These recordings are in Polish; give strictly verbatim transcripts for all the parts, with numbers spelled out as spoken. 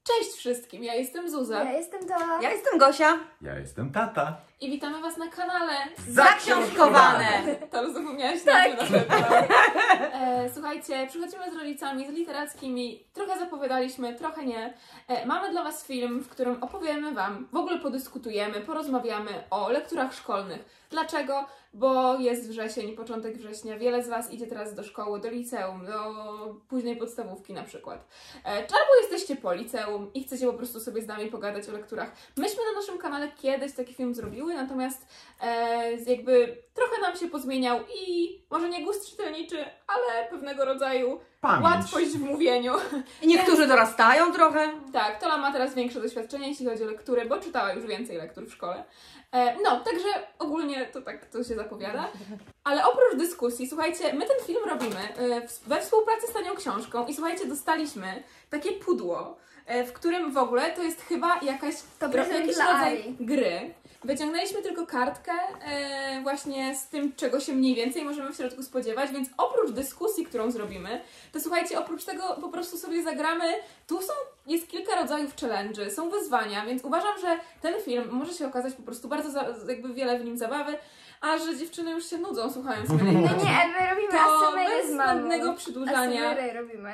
Cześć wszystkim, ja jestem Zuza. Ja jestem Dola. Ja jestem Gosia. Ja jestem tata. I witamy was na kanale Zaksiążkowane. Tam zapomniałaś Tak. nazwy na pewno. E, słuchajcie, przychodzimy z rodzicami, z literackimi. Trochę zapowiadaliśmy, trochę nie. E, mamy dla was film, w którym opowiemy wam, w ogóle podyskutujemy, porozmawiamy o lekturach szkolnych. Dlaczego? Bo jest wrzesień, początek września. Wiele z was idzie teraz do szkoły, do liceum, do późnej podstawówki na przykład. E, albo jesteście po liceum i chcecie po prostu sobie z nami pogadać o lekturach. Myśmy na naszym kanale kiedyś taki film zrobiły, natomiast e, jakby trochę nam się pozmieniał i może nie gust czytelniczy, ale pewnego rodzaju Pamięć. łatwość w mówieniu. I niektórzy dorastają trochę. Tak, Tola ma teraz większe doświadczenie, jeśli chodzi o lektury, bo czytała już więcej lektur w szkole. E, no, także ogólnie to tak to się zapowiada. Ale oprócz dyskusji, słuchajcie, my ten film robimy e, w, we współpracy z Tanią Książką i słuchajcie, dostaliśmy takie pudło, e, w którym w ogóle to jest chyba jakaś, To ro, prezent jakiś dla rodzaj Ari. gry. Wyciągnęliśmy tylko kartkę e, właśnie z tym, czego się mniej więcej możemy w środku spodziewać, więc oprócz dyskusji, którą zrobimy, to słuchajcie, oprócz tego po prostu sobie zagramy. Tu są, jest kilka rodzajów challenge'y, są wyzwania, więc uważam, że ten film może się okazać po prostu bardzo, za, jakby wiele w nim zabawy, a że dziewczyny już się nudzą słuchając mnie. No nie, my robimy To asymery bez z mamą. zbędnego przedłużania. Asymery robimy.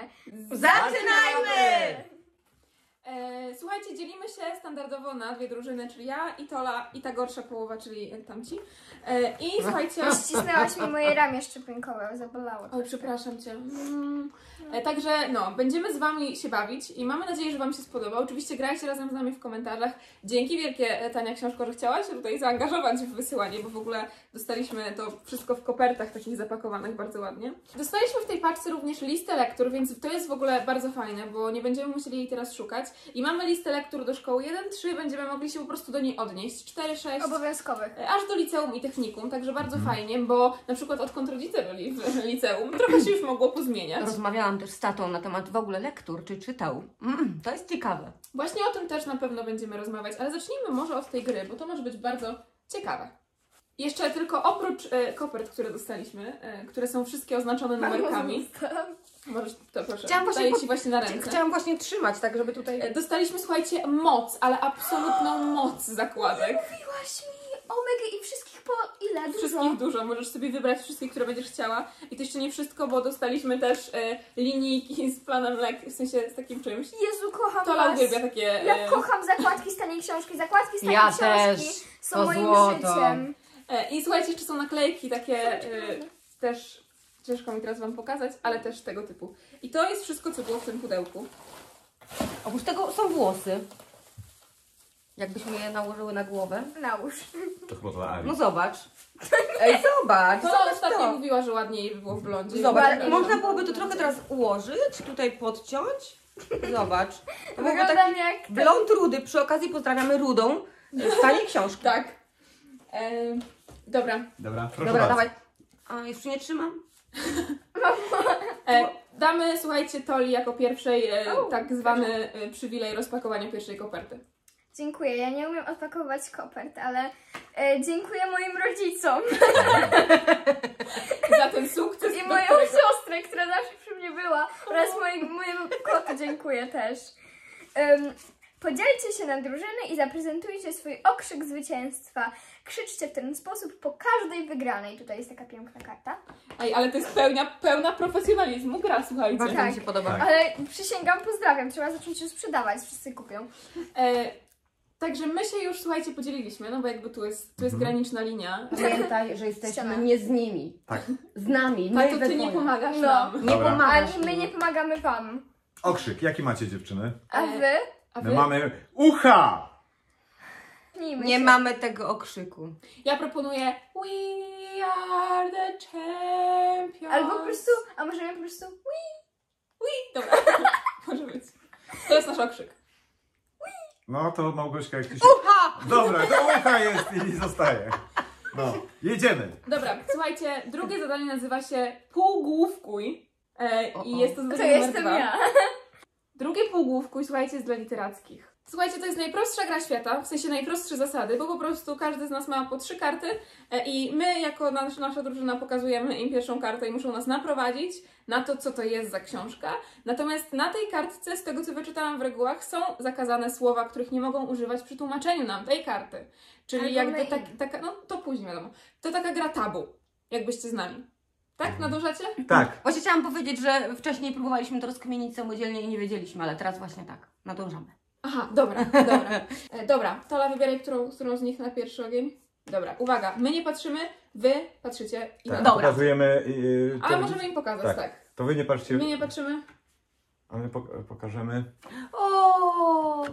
Zaczynajmy! E, słuchajcie, dzielimy się standardowo na dwie drużyny, czyli ja i Tola i ta gorsza połowa, czyli tamci. E, I słuchajcie... Ścisnęłaś mi moje ramię szczepionkowe, zabolało. Oj, przepraszam Cię. Mm. E, także no, będziemy z Wami się bawić i mamy nadzieję, że Wam się spodoba. Oczywiście grajcie razem z nami w komentarzach. Dzięki wielkie, e, Tania Książko, że chciałaś się tutaj zaangażować w wysyłanie, bo w ogóle dostaliśmy to wszystko w kopertach takich zapakowanych bardzo ładnie. Dostaliśmy w tej paczce również listę lektur, więc to jest w ogóle bardzo fajne, bo nie będziemy musieli jej teraz szukać. I mamy listę lektur do szkoły jeden trzy, będziemy mogli się po prostu do niej odnieść. cztery sześć. Obowiązkowych. Aż do liceum i technikum, także bardzo fajnie, bo na przykład odkąd rodzice byli w liceum, trochę się już mogło pozmieniać. Rozmawiałam też z tatą na temat w ogóle lektur, czy czytał. Mm, to jest ciekawe. Właśnie o tym też na pewno będziemy rozmawiać, ale zacznijmy może od tej gry, bo to może być bardzo ciekawe. Jeszcze tylko oprócz e, kopert, które dostaliśmy, e, które są wszystkie oznaczone numerkami. Możesz, to proszę, Chciałam właśnie daję pod- Ci właśnie na ręce. Chciałam właśnie trzymać, tak żeby tutaj... E, Dostaliśmy, słuchajcie, moc, ale absolutną moc zakładek. Mówiłaś mi omega i wszystkich po ile? Dużo. Wszystkich dużo, możesz sobie wybrać wszystkie, które będziesz chciała. I to jeszcze nie wszystko, bo dostaliśmy też e, linijki z planem lek, w sensie z takim czymś. Jezu, kocham Tola was. uwielbia takie... E, Ja kocham zakładki z Taniej Książki. Zakładki z Taniej Ja Książki też. są To moim złoto. życiem. e, I słuchajcie, jeszcze są naklejki takie e, też, ciężko mi teraz Wam pokazać, ale też tego typu. I to jest wszystko, co było w tym pudełku. Oprócz tego są włosy. Jakbyśmy je nałożyły na głowę. Nałóż. To chyba dla Ari. No zobacz. Ej, zobacz. To Zobacz ostatnio to. mówiła, że ładniej by było w blondzie. Zobacz, Ładniej można by byłoby to trochę teraz ułożyć, tutaj podciąć. Zobacz. To byłby Wyglądam taki jak... blond rudy. Przy okazji pozdrawiamy Rudą z Taniej Książki. Tak. E, dobra. Dobra, proszę Dobra, bardzo. dawaj. A, jeszcze nie trzymam? E, damy, słuchajcie, Toli jako pierwszej e, O, tak zwany e, przywilej rozpakowania pierwszej koperty. Dziękuję. Ja nie umiem odpakować kopert, ale e, dziękuję moim rodzicom Za ten sukces. i do moją którego- siostrę, która zawsze przy mnie była, oraz mojej, mojemu kotu dziękuję też. Um, podzielcie się na drużyny i zaprezentujcie swój okrzyk zwycięstwa. Krzyczcie w ten sposób po każdej wygranej. Tutaj jest taka piękna karta. Ej, ale to jest pełnia, pełna profesjonalizmu gra, słuchajcie. Bardzo Tak. mi się podoba. Tak. Ale przysięgam, pozdrawiam. Trzeba zacząć już sprzedawać. Wszyscy kupią. E, także my się już, słuchajcie, podzieliliśmy, no bo jakby tu jest, tu jest Mhm. graniczna linia. Pamiętaj, że jesteśmy Ściana. nie z nimi. Tak. Z nami. Tak, my to we ty nie dwoje. pomagasz No. nam. Nie Dobra. pomagasz Ani my mi. nie pomagamy wam. Okrzyk, jaki macie dziewczyny? A E, wy? A My wy? mamy ucha! Pnijmy Nie się. mamy tego okrzyku. Ja proponuję We are the champions. Albo po prostu, a możemy po prostu... We. Dobra, może być. To jest nasz okrzyk. No to Małgośka jak ty się... Ucha! Dobra, to ucha jest i zostaje. No, jedziemy. Dobra, słuchajcie, drugie zadanie nazywa się Półgłówkuj. E, O, I o. jest to To zadanie numer jestem dwa. ja. Drugie półgłówku i słuchajcie, jest dla literackich. Słuchajcie, to jest najprostsza gra świata, w sensie najprostsze zasady, bo po prostu każdy z nas ma po trzy karty e, i my jako nasz, nasza drużyna pokazujemy im pierwszą kartę i muszą nas naprowadzić na to, co to jest za książka. Natomiast na tej kartce, z tego co wyczytałam w regułach, są zakazane słowa, których nie mogą używać przy tłumaczeniu nam tej karty. Czyli Albo jakby my tak, im. taka, no to później wiadomo, to taka gra tabu, jakbyście znali. Tak? Nadążacie? Tak. Właśnie chciałam powiedzieć, że wcześniej próbowaliśmy to rozkminić samodzielnie i nie wiedzieliśmy, ale teraz właśnie tak, nadążamy. Aha, dobra, dobra. E, dobra, Tola, wybieraj, którą, którą z nich na pierwszy ogień. Dobra, uwaga, my nie patrzymy, wy patrzycie i Tak, my. Dobra. pokazujemy. Yy, Ale to- możemy im pokazać, tak. tak. To wy nie patrzcie, My nie patrzymy. a my pok- pokażemy. O,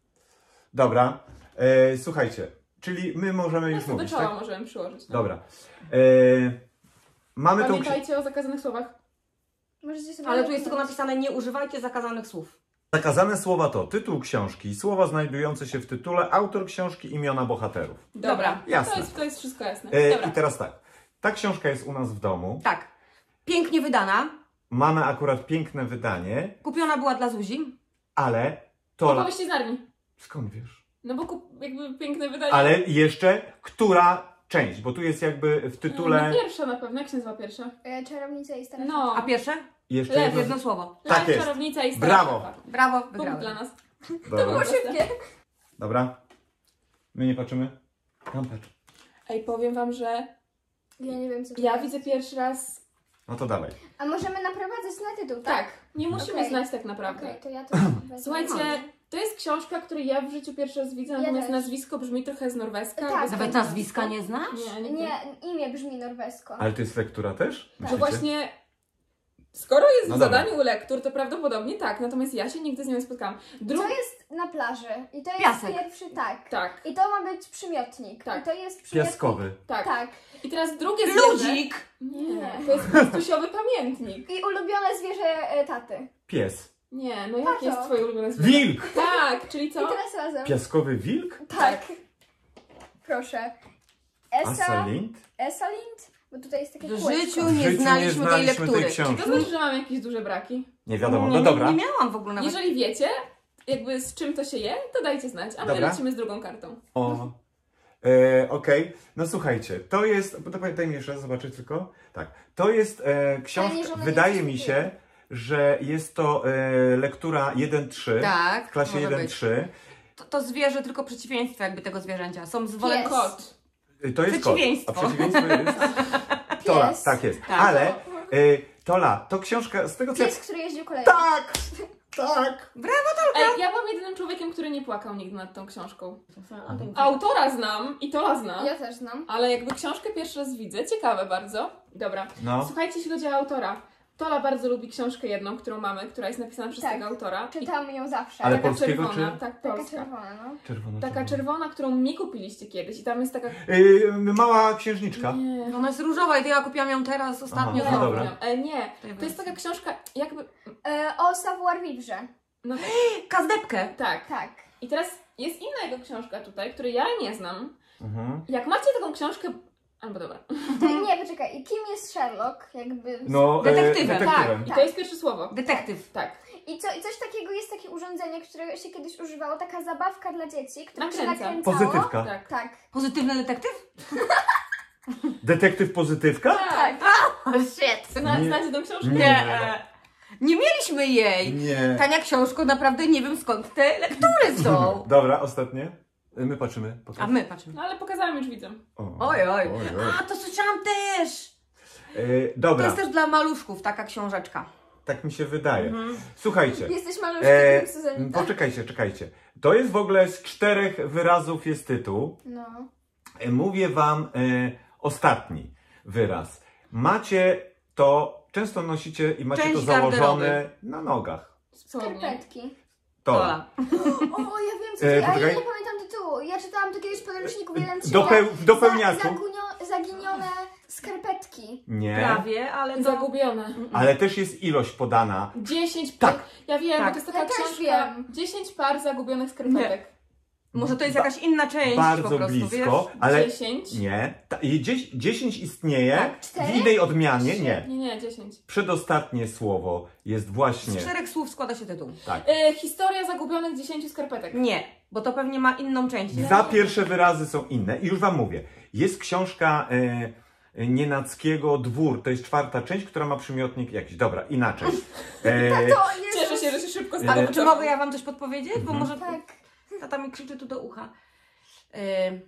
Dobra, e, słuchajcie, czyli my możemy już No, do mówić, czoła tak? możemy przyłożyć. No. Dobra. E, mamy tą książkę. Pamiętajcie o zakazanych słowach. Możecie sobie ale tu jest tylko napisane, nie używajcie zakazanych słów. Zakazane słowa to tytuł książki, słowa znajdujące się w tytule, autor książki, imiona bohaterów. Dobra, jasne. To jest, to jest wszystko jasne. E, Dobra. I teraz tak, ta książka jest u nas w domu, Tak, pięknie wydana, mamy akurat piękne wydanie, kupiona była dla Zuzi. ale Tola... Opowieści z Narni. Skąd wiesz? No bo kup, jakby piękne wydanie. Ale jeszcze, która część, bo tu jest jakby w tytule... No, pierwsza na pewno. Jak się nazywa pierwsza? E, Czarownica i stara No. A pierwsze? Jeszcze Lew, jedno... Jedno słowo. Tak Lew, jest. Czarownica i stara Brawo. szafa. Brawo, Punkt wygrałem. dla nas. Dobra. było szybkie. Dobra. My nie patrzymy? Tam patrz. Ej, powiem wam, że Ja nie wiem co to ja jest. widzę pierwszy raz... No to dawaj. A możemy naprowadzać na tytuł, tak? Tak, nie musimy Okej. znać tak naprawdę. Okej, to ja to wezmę. Słuchajcie, to jest książka, której ja w życiu pierwszy raz widzę, Ja natomiast też. nazwisko brzmi trochę z norweska. Tak. jakby z Nawet tego nazwiska nie znasz? Nie, nie, Nie, nie. imię brzmi norwesko. Ale to jest lektura też? Że Myślicie? właśnie, skoro jest No w dobra. zadaniu u lektur, to prawdopodobnie tak, natomiast ja się nigdy z nią nie spotkałam. Dru... To jest na plaży i to jest Piasek. pierwszy tak. Tak, I to ma być przymiotnik. Tak. I to jest przymiotnik. Piaskowy. tak, Tak. I teraz drugie zwierzę... Ludzik! Nie, to jest Chrystusiowy pamiętnik. I ulubione zwierzę e, taty. Pies. Nie, no jakie Tato. jest twoje ulubione zwierzę? Wilk! Tak, czyli co? I teraz razem. Piaskowy wilk? Tak. Proszę. Esa. Asalint? Esalind? Bo tutaj jest takie W kółeczko. życiu W nie życiu znaliśmy tej znaliśmy lektury. tej książki. To znaczy, że mamy jakieś duże braki. Nie wiadomo, Nie, no dobra. Nie, nie miałam w ogóle nawet. Jeżeli wiecie, jakby z czym to się je, to dajcie znać, a my Dobra. lecimy z drugą kartą. O. E, Okej, no słuchajcie, to jest, bo to daj mi jeszcze zobaczyć tylko. Tak, to jest e, książka, Fajnie, że ona wydaje nie mi przystępuje. się, że jest to e, lektura jeden trzy. Tak, W klasie może jeden być. trzy. To, to zwierzę tylko przeciwieństwo jakby tego zwierzęcia. Są zwolenni. Pies. Kot. Y, To jest kot. Przeciwieństwo. A przeciwieństwo jest... Tola, Pies. tak jest. Tak. Ale y, Tola, to książka z tego co... Pies, który jeździł koleją. Tak! Tak! Ej, ja byłam jedynym człowiekiem, który nie płakał nigdy nad tą książką. A to- Autora znam i Tola zna, Ja też znam. ale jakby książkę pierwszy raz widzę, ciekawe bardzo. Dobra, No. słuchajcie, jeśli chodzi o autora. Tola bardzo lubi książkę jedną, którą mamy, która jest napisana przez Tak. tego autora. I Czytam ją zawsze. Ale taka polskiego czerwona, czy- tak, Taka polska. czerwona, no. Czerwona, Taka czerwona, którą mi kupiliście kiedyś i tam jest taka... Y, mała księżniczka. Nie. Ona jest różowa i to ja kupiłam ją teraz ostatnio. Aha, Nie, no dobra. e, nie, Tej to jest taka wersji. książka jakby... E, o savoir-vivre. No Kazdepkę. tak. Tak. I teraz jest inna jego książka tutaj, której ja nie znam. Mhm. Jak macie taką książkę... Albo dobra. To, nie, poczekaj. I kim jest Sherlock? Jakby... No, Detektywem. E, detektywem. Tak, i Tak. to jest pierwsze słowo. Detektyw. Tak. I, co, I coś takiego jest takie urządzenie, które się kiedyś używało, taka zabawka dla dzieci, które się Nakręca. nakręcało. Pozytywka. Tak. Tak. Pozytywny detektyw? Detektyw pozytywka? Tak. O, shit. Zna, Nie. znacie tą książkę? Nie. Nie mieliśmy jej. Nie. Tania książko, naprawdę nie wiem skąd te lektury są. Dobra, ostatnie. My patrzymy. Pokaż. A my patrzymy. No ale pokazałem już widzom. O. Oj, oj. oj. A, to słyszałam też. E, To dobra, jest też dla maluszków taka książeczka. tak mi się wydaje. Mhm. Słuchajcie. Jesteś maluszkiem, E, Suzanita. poczekajcie, czekajcie. To jest w ogóle z czterech wyrazów jest tytuł. No. E, Mówię wam e, ostatni wyraz. Macie to, często nosicie i macie Część to założone garderoby. na nogach. Spodnie. Skarpetki. To. Tola. O, ja wiem co to E, jest, ale ja poczekaj. nie pamiętam tytułu. Ja czytałam to kiedyś w podręczniku w jeden trzy. Dopeł, w dopełniaku. Za, zagunio, zaginione skarpetki. Nie. Prawie, ale to... Zagubione. Ale też jest ilość podana. Dziesięć Tak. par. Ja wiem, Tak. bo to jest taka Ja też książka. wiem. Dziesięć par zagubionych skarpetek. Może to jest jakaś inna część bardzo po prostu, blisko, wiesz? ale dziesięć? nie. Ta, i dziesięć, dziesięć istnieje Tak. w Cztery? innej odmianie, nie. Nie, nie, dziesięć. Przedostatnie słowo jest Z właśnie. czterech słów składa się tytuł. Tak. E, historia zagubionych dziesięciu skarpetek. Nie, bo to pewnie ma inną część. Za pierwsze wyrazy są inne. I już wam mówię. Jest książka e, Nienackiego Dwór. To jest czwarta część, która ma przymiotnik jakiś. Dobra, inaczej. E, To jest... Cieszę się, że się szybko E, stało. Czy mogę ja wam coś podpowiedzieć? Bo Mhm. może Tak. tata mi krzyczy tu do ucha. Yy...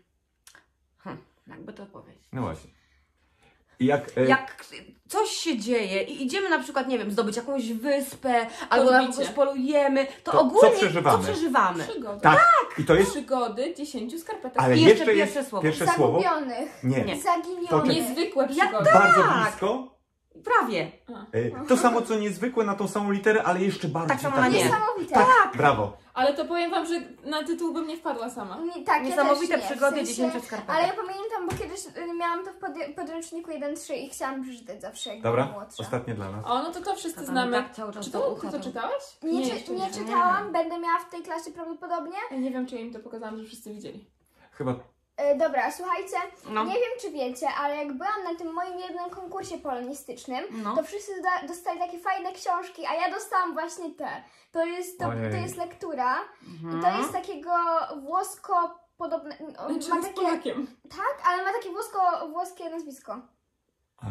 Hm, jakby to powiedzieć. no właśnie. I jak, e, Jak coś się dzieje i idziemy na przykład, nie wiem, zdobyć jakąś wyspę, albo na Odbicie. kogoś polujemy, to, To co ogólnie przeżywamy? co przeżywamy? Przygody. tak. I to jest. Przygody dziesięciu skarpetek. Ale I jeszcze, jeszcze jest pierwsze słowo. pierwsze słowo. Zagubionych. Nie. Nie. Zaginionych. Poczekaj. Niezwykłe Ja- przygody. Bardzo Tak. blisko. Prawie. E, To samo co niezwykłe na tą samą literę, ale jeszcze bardziej. Tak samo na nie. Niesamowite. Tak, brawo. Ale to powiem wam, że na tytuł bym nie wpadła sama. Nie, tak, Niesamowite ja też nie, przygody w sensie, dziesięciu skarpetek. Ale ja pamiętam, bo kiedyś y, miałam to w pod, podręczniku jeden trzy i chciałam przeczytać zawsze, jak Dobra, byłam młodsza. ostatnie dla nas. O, no to to wszyscy Tata znamy. mi tak cały czas Czy do to, ucha ty to to- czytałaś? Nie, jeszcze czy, nie nie. czytałam, będę miała w tej klasie prawdopodobnie. Ja nie wiem, czy ja im to pokazałam, że wszyscy widzieli. Chyba. E, dobra, słuchajcie, No. nie wiem czy wiecie, ale jak byłam na tym moim jednym konkursie polonistycznym, No. to wszyscy da- dostali takie fajne książki, a ja dostałam właśnie te. To jest, to, Ojej. to jest lektura Mhm. i to jest takiego włosko podobne, on Czy ma z takie, Polakiem? tak, ale ma takie włosko, włoskie nazwisko. A,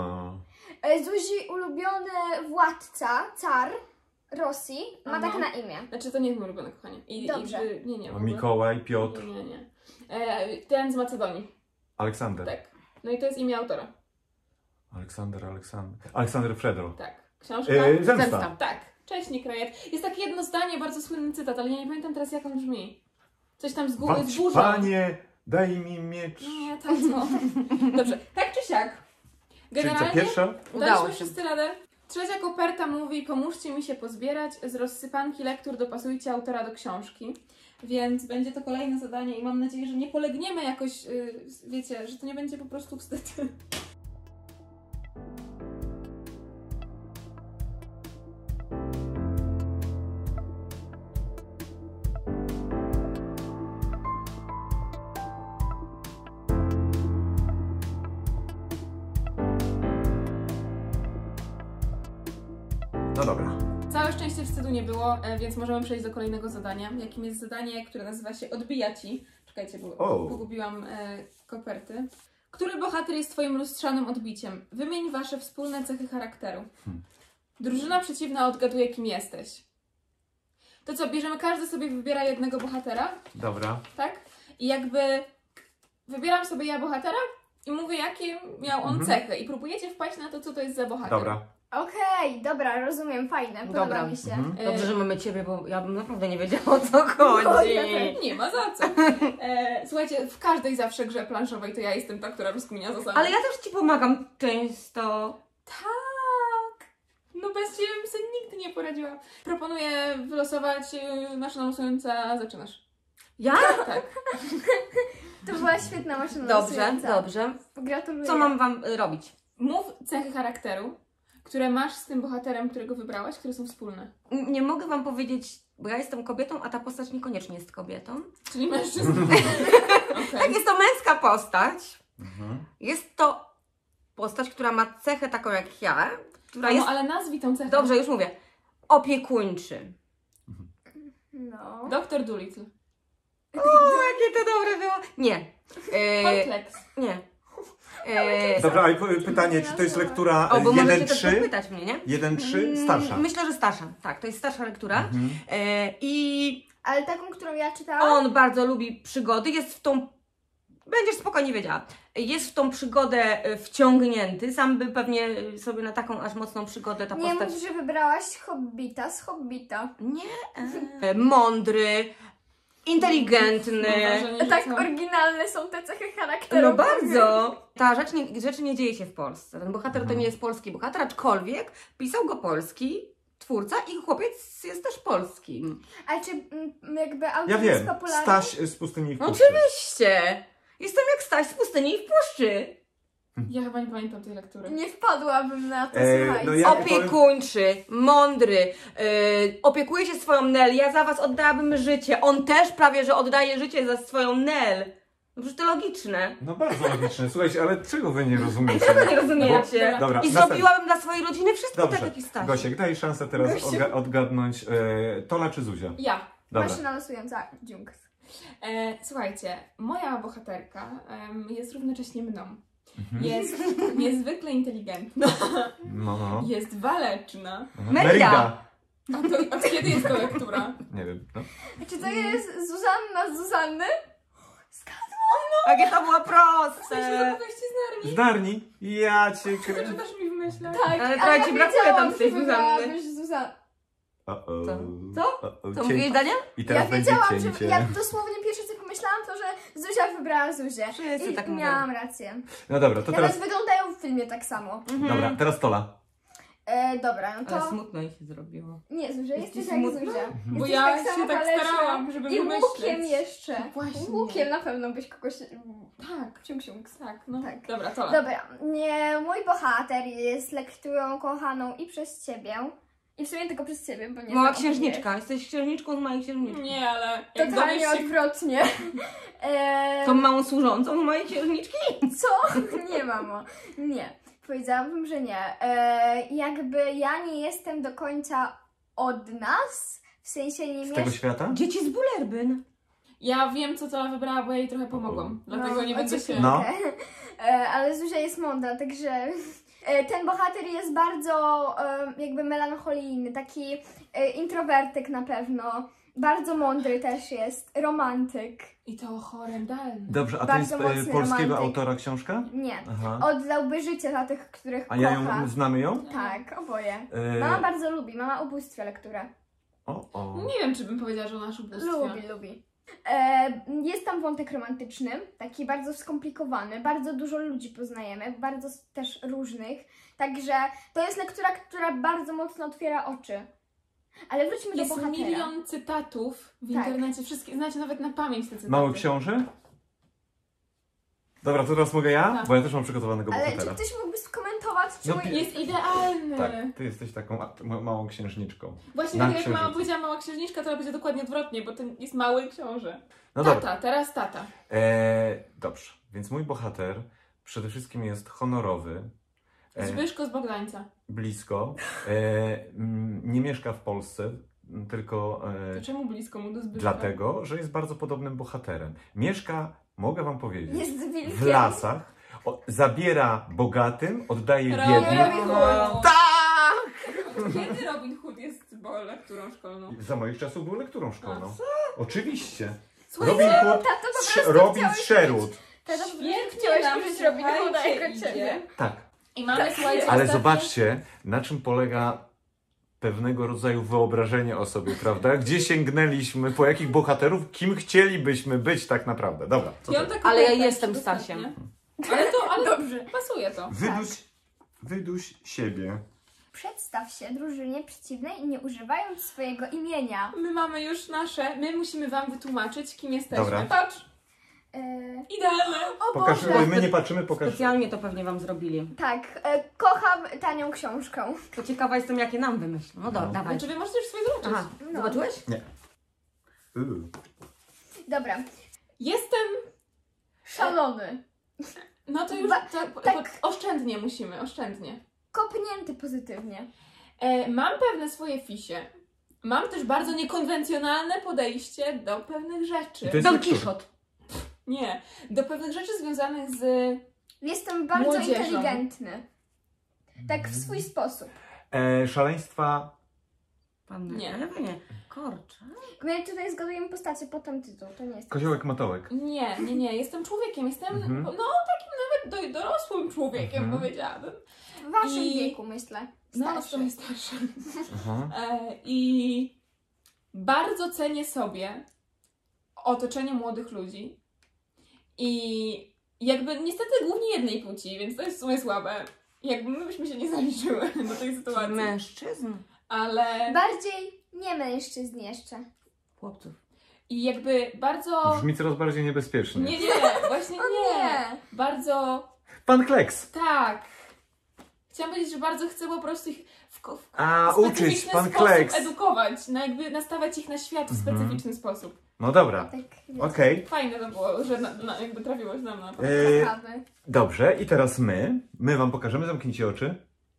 E, Zuzi ulubiony władca, car Rosji, ma Aha. tak na imię. Znaczy, to nie jest mój ulubiony, kochanie. I, Dobrze. I, nie, nie. w o, ogóle. Mikołaj, Piotr, Nie, nie, nie. E, ten z Macedonii. Aleksander. Tak. No i to jest imię autora. Aleksander, Aleksander. Aleksander Fredro. Tak. Książka? E, zemsta. Zemsta. Tak. Cześć, Nikrajet. Jest takie jedno zdanie, bardzo słynny cytat, ale ja nie pamiętam teraz, jak on brzmi. Coś tam z góry, z Bądź, burzą. panie, daj mi miecz. Nie, tak co. Dobrze. Tak czy siak. Czyli co, Generalnie pierwsza? Udało daliśmy się. wszyscy radę. Trzecia koperta mówi, pomóżcie mi się pozbierać, z rozsypanki lektur dopasujcie autora do książki. Więc będzie to kolejne zadanie i mam nadzieję, że nie polegniemy jakoś, yy, wiecie, że to nie będzie po prostu wstyd. No dobra. Całe szczęście wstydu nie było, e, więc możemy przejść do kolejnego zadania, jakim jest zadanie, które nazywa się Odbija Ci. Czekajcie, bo O. pogubiłam e, koperty. Który bohater jest Twoim lustrzanym odbiciem? Wymień Wasze wspólne cechy charakteru. Hmm. Drużyna przeciwna odgaduje, kim jesteś. To co, bierzemy, każdy sobie wybiera jednego bohatera, Dobra. tak? I jakby wybieram sobie ja bohatera i mówię, jakie miał on Mhm. cechy. I próbujecie wpaść na to, co to jest za bohater. Dobra. Okej, dobra, rozumiem, fajne, podoba Dobra. mi się. Mhm. E, Dobrze, że mamy Ciebie, bo ja bym naprawdę nie wiedziała, o co chodzi. Nie ma za co. E, słuchajcie, w każdej zawsze grze planszowej to ja jestem ta, która rozkminia zasady. Ale ja też Ci pomagam często. Tak! No bez Ciebie bym sobie nigdy nie poradziła. Proponuję wylosować yy, maszyną losująca. Zaczynasz. Ja? Tak. To była świetna maszyna Dobrze, losująca. dobrze. Gratuluję. Co mam Wam y, robić? Mów cechy charakteru, które masz z tym bohaterem, którego wybrałaś, które są wspólne. N- Nie mogę Wam powiedzieć, bo ja jestem kobietą, a ta postać niekoniecznie jest kobietą. Czyli mężczyzna. Tak, Okay. jest to męska postać. Mhm. Jest to postać, która ma cechę taką jak ja, która No, jest, ale nazwij tą cechę. dobrze, już mówię, opiekuńczy. No. Doktor Dolittle. O, jakie to dobre było. Nie. E, Komplex. nie. E, Dobra, a p- pytanie, czy to jest lektura o, bo możecie jeden też trzy? zapytać mnie, nie? jeden trzy? Mm, Starsza. Myślę, że starsza. Tak, to jest starsza lektura. Mhm. E, I Ale taką, którą ja czytałam? on bardzo lubi przygody, jest w tą... Będziesz spokojnie wiedziała. Jest w tą przygodę e, wciągnięty. Sam by pewnie sobie na taką aż mocną przygodę ta Nie postać... mów, że wybrałaś Hobbita z Hobbita. Nie. E, mądry, inteligentny. Mam wrażenie, że Tak są- oryginalne są te cechy charakteru. No bardzo. Ta rzecz nie, rzeczy nie dzieje się w Polsce. Ten bohater to Mhm. nie jest polski bohater, aczkolwiek pisał go polski twórca i chłopiec jest też polski. A czy mm, jakby autor Ja jest wiem. popularny? Staś z pustyni w puszczy. Oczywiście. Jestem jak Staś z pustyni i w puszczy. Ja chyba nie pamiętam tej lektury. Nie wpadłabym na to, E, słuchajcie. no ja- Opiekuńczy, mądry, yy, opiekuje się swoją Nel, ja za was oddałabym życie. On też prawie, że oddaje życie za swoją Nel. No przecież to logiczne. No bardzo logiczne. Słuchajcie, ale czego wy nie rozumiecie? Czego nie rozumiecie? Dobra, I następny. zrobiłabym dla swojej rodziny wszystko Dobrze. tak jak i Stasiu. Gosiek, daj szansę teraz odga- odgadnąć e, Tola czy Zuzia. Ja. Dobra. Maszyna losująca dżungl. E, słuchajcie, moja bohaterka em, jest równocześnie mną. Mhm. Jest niezwykle inteligentna, No, no. jest waleczna. Mhm. Merida. A to, od kiedy jest to lektura? Nie wiem. No. Czy to jest Zuzanna z Zuzanny? Jakie to było W sensie proste. opowieści z Narni. Z Narni? Ja cię krę... Przeczytasz mi w myślach. Tak, Ale a trochę ja ci brakuje wiedziałam, tam tej że wybrałabyś Zuzanny. Zuzannę. O-o. Co? Co? O-o. Co Cię- mówisz, Dania? I teraz Ja będzie wiedziałam, że cięcie. ja dosłownie pierwsze co pomyślałam to, że Zuzia wybrała Zuzię. Wszyscy I tak mówią. miałam rację. No dobra, to Teraz teraz... wyglądają w filmie tak samo. Mhm. Dobra, teraz Tola. E, dobra, no Ale to... smutno jej się zrobiło. Nie, Zuzia, Jest jesteś ci jak smutno? Zuzia. Bo Jesteś ja tak się samo tak waleczna. starałam, żeby I wymyśleć. łukiem jeszcze. Właśnie. Łukiem na pewno byś kogoś... Tak. Ciąg, ciąg. Tak, no. Tak. Dobra, Tola. Dobra, nie, mój bohater jest lekturą kochaną i przez ciebie. I w sumie tylko przez ciebie, bo nie Mała znam księżniczka. Jesteś księżniczką z małej księżniczki. Nie, ale jak opowieści. dowiesz Totalnie się... odwrotnie. Eee, Tą małą służącą z małej księżniczki? Co? Nie, mamo. Nie. Powiedziałabym, że nie. Eee, jakby ja nie jestem do końca od nas. W sensie nie Z tego mieszkam. świata? Dzieci z Bulerbyn. Ja wiem, co Tola wybrała, bo ja jej trochę pomogłam. Dlatego nie będę się... No. E, ale Zuzia jest mądra, także e, ten bohater jest bardzo e, jakby melancholijny, taki e, introwertyk na pewno. Bardzo mądry też jest, romantyk. I to horrendalne. Dobrze, a to Bardzo jest e, mocny polskiego romantyk. autora książka? Nie. Aha. Oddałby życie za tych, których A ja kocha. ją, znamy ją? Tak, oboje. E, Mama bardzo lubi, mama ubóstwia lekturę. O, o. Nie wiem, czy bym powiedziała, że nasz ubóstwie. Lubi, lubi. E, jest tam wątek romantyczny, taki bardzo skomplikowany, bardzo dużo ludzi poznajemy, bardzo s- też różnych, także to jest lektura, która bardzo mocno otwiera oczy. Ale wróćmy Jest do bohatera. milion cytatów w Tak. internecie, wszystkie, znacie nawet na pamięć te cytaty. Mały książę? Dobra, to teraz mogę ja? Tak. Bo ja też mam przygotowanego Ale czy bohatera. ktoś mógłby skomentować, czy No, mój... pi- Jest idealny. Tak, ty jesteś taką a- ma- małą księżniczką. Właśnie Na tak jak księżycu. mama powiedziała mała księżniczka, to będzie dokładnie odwrotnie, bo to jest mały książę. No Tata, dobra. teraz tata. E, dobrze, więc mój bohater przede wszystkim jest honorowy. E, Zbyszko z Bogdańca. blisko. E, mm, nie mieszka w Polsce, m, tylko e, To czemu blisko mu do Zbyszka? dlatego, że jest bardzo podobnym bohaterem. Mieszka, mogę wam powiedzieć, Jest wilkiem. w lasach. O, zabiera bogatym, oddaje Robin biednym. Hood. Tak! Kiedy Robin Hood jest bo lekturą szkolną? Za moich czasów był lekturą szkolną. Oczywiście. Słuchajcie, Robin Hood, tato po Sz- prostu Robin chciałeś Sherwood. Tata, po prostu Świetnie chciałeś nam, użyć Robin Hooda słuchajcie, jako idzie. ciebie. Tak. I mamy, słuchajcie, Ale ostatni- zobaczcie, na czym polega pewnego rodzaju wyobrażenie o sobie, prawda? Gdzie sięgnęliśmy, po jakich bohaterów, kim chcielibyśmy być tak naprawdę. Dobra. co ty? Piąta Ale ja koperta jestem przedostatnia. Stasiem. Ale to, ale Dobrze. pasuje to. Wyduś, wyduś siebie. Przedstaw się drużynie przeciwnej i nie używając swojego imienia. My mamy już nasze, my musimy wam wytłumaczyć, kim jesteśmy. Dobra. Patrz, E, idealne. o Pokaż, Boże. my nie patrzymy, pokaż. Specjalnie to pewnie wam zrobili. Tak, e, kocham tanią książkę. To ciekawa jestem, jakie nam wymyślą. No dobra, No. dawaj. Znaczy wy możecie już swoje zobaczyć. Aha, No. zobaczyłeś? Nie. Uuu. Dobra, Jestem, szalony, no to już Ba- to, po, tak. po, oszczędnie musimy, oszczędnie. kopnięty pozytywnie. E, mam pewne swoje fisie. Mam też bardzo niekonwencjonalne podejście do pewnych rzeczy. I to jest Don lektura. Kiszot. Nie, do pewnych rzeczy związanych z... Jestem bardzo Młodzieżą. inteligentny. Tak w swój sposób. E, szaleństwa. Pan Nie. nie. nie. Korczak. My tutaj zgadujemy postacie, potem tytuł, to nie jest... Koziołek Matołek. Nie, nie, nie, jestem człowiekiem, jestem Mhm. no takim nawet do, dorosłym człowiekiem, Mhm. powiedziałabym. W waszym I- wieku, myślę. No, Starszy. trochę starszym. Aha. E, I bardzo cenię sobie otoczenie młodych ludzi. I jakby niestety głównie jednej płci, więc to jest w sumie słabe. Jakby my byśmy się nie zaliczyły do tej sytuacji. Mężczyzn. Ale Bardziej nie mężczyzn jeszcze. Chłopców. i jakby bardzo... Brzmi coraz bardziej niebezpiecznie. Nie, nie, właśnie O nie. nie! Bardzo Pan Kleks. Tak. Chciałam powiedzieć, że bardzo chcę po prostu ich w, w, A, w uczyć, specyficzny pan sposób Kleks. edukować, no jakby nastawiać ich na świat w Mhm. specyficzny sposób. No dobra, Tak, okej. Fajne to było, że na, na, jakby trafiłoś na mnie. E, ciekawe. Dobrze, i teraz my. My wam pokażemy, zamknijcie oczy.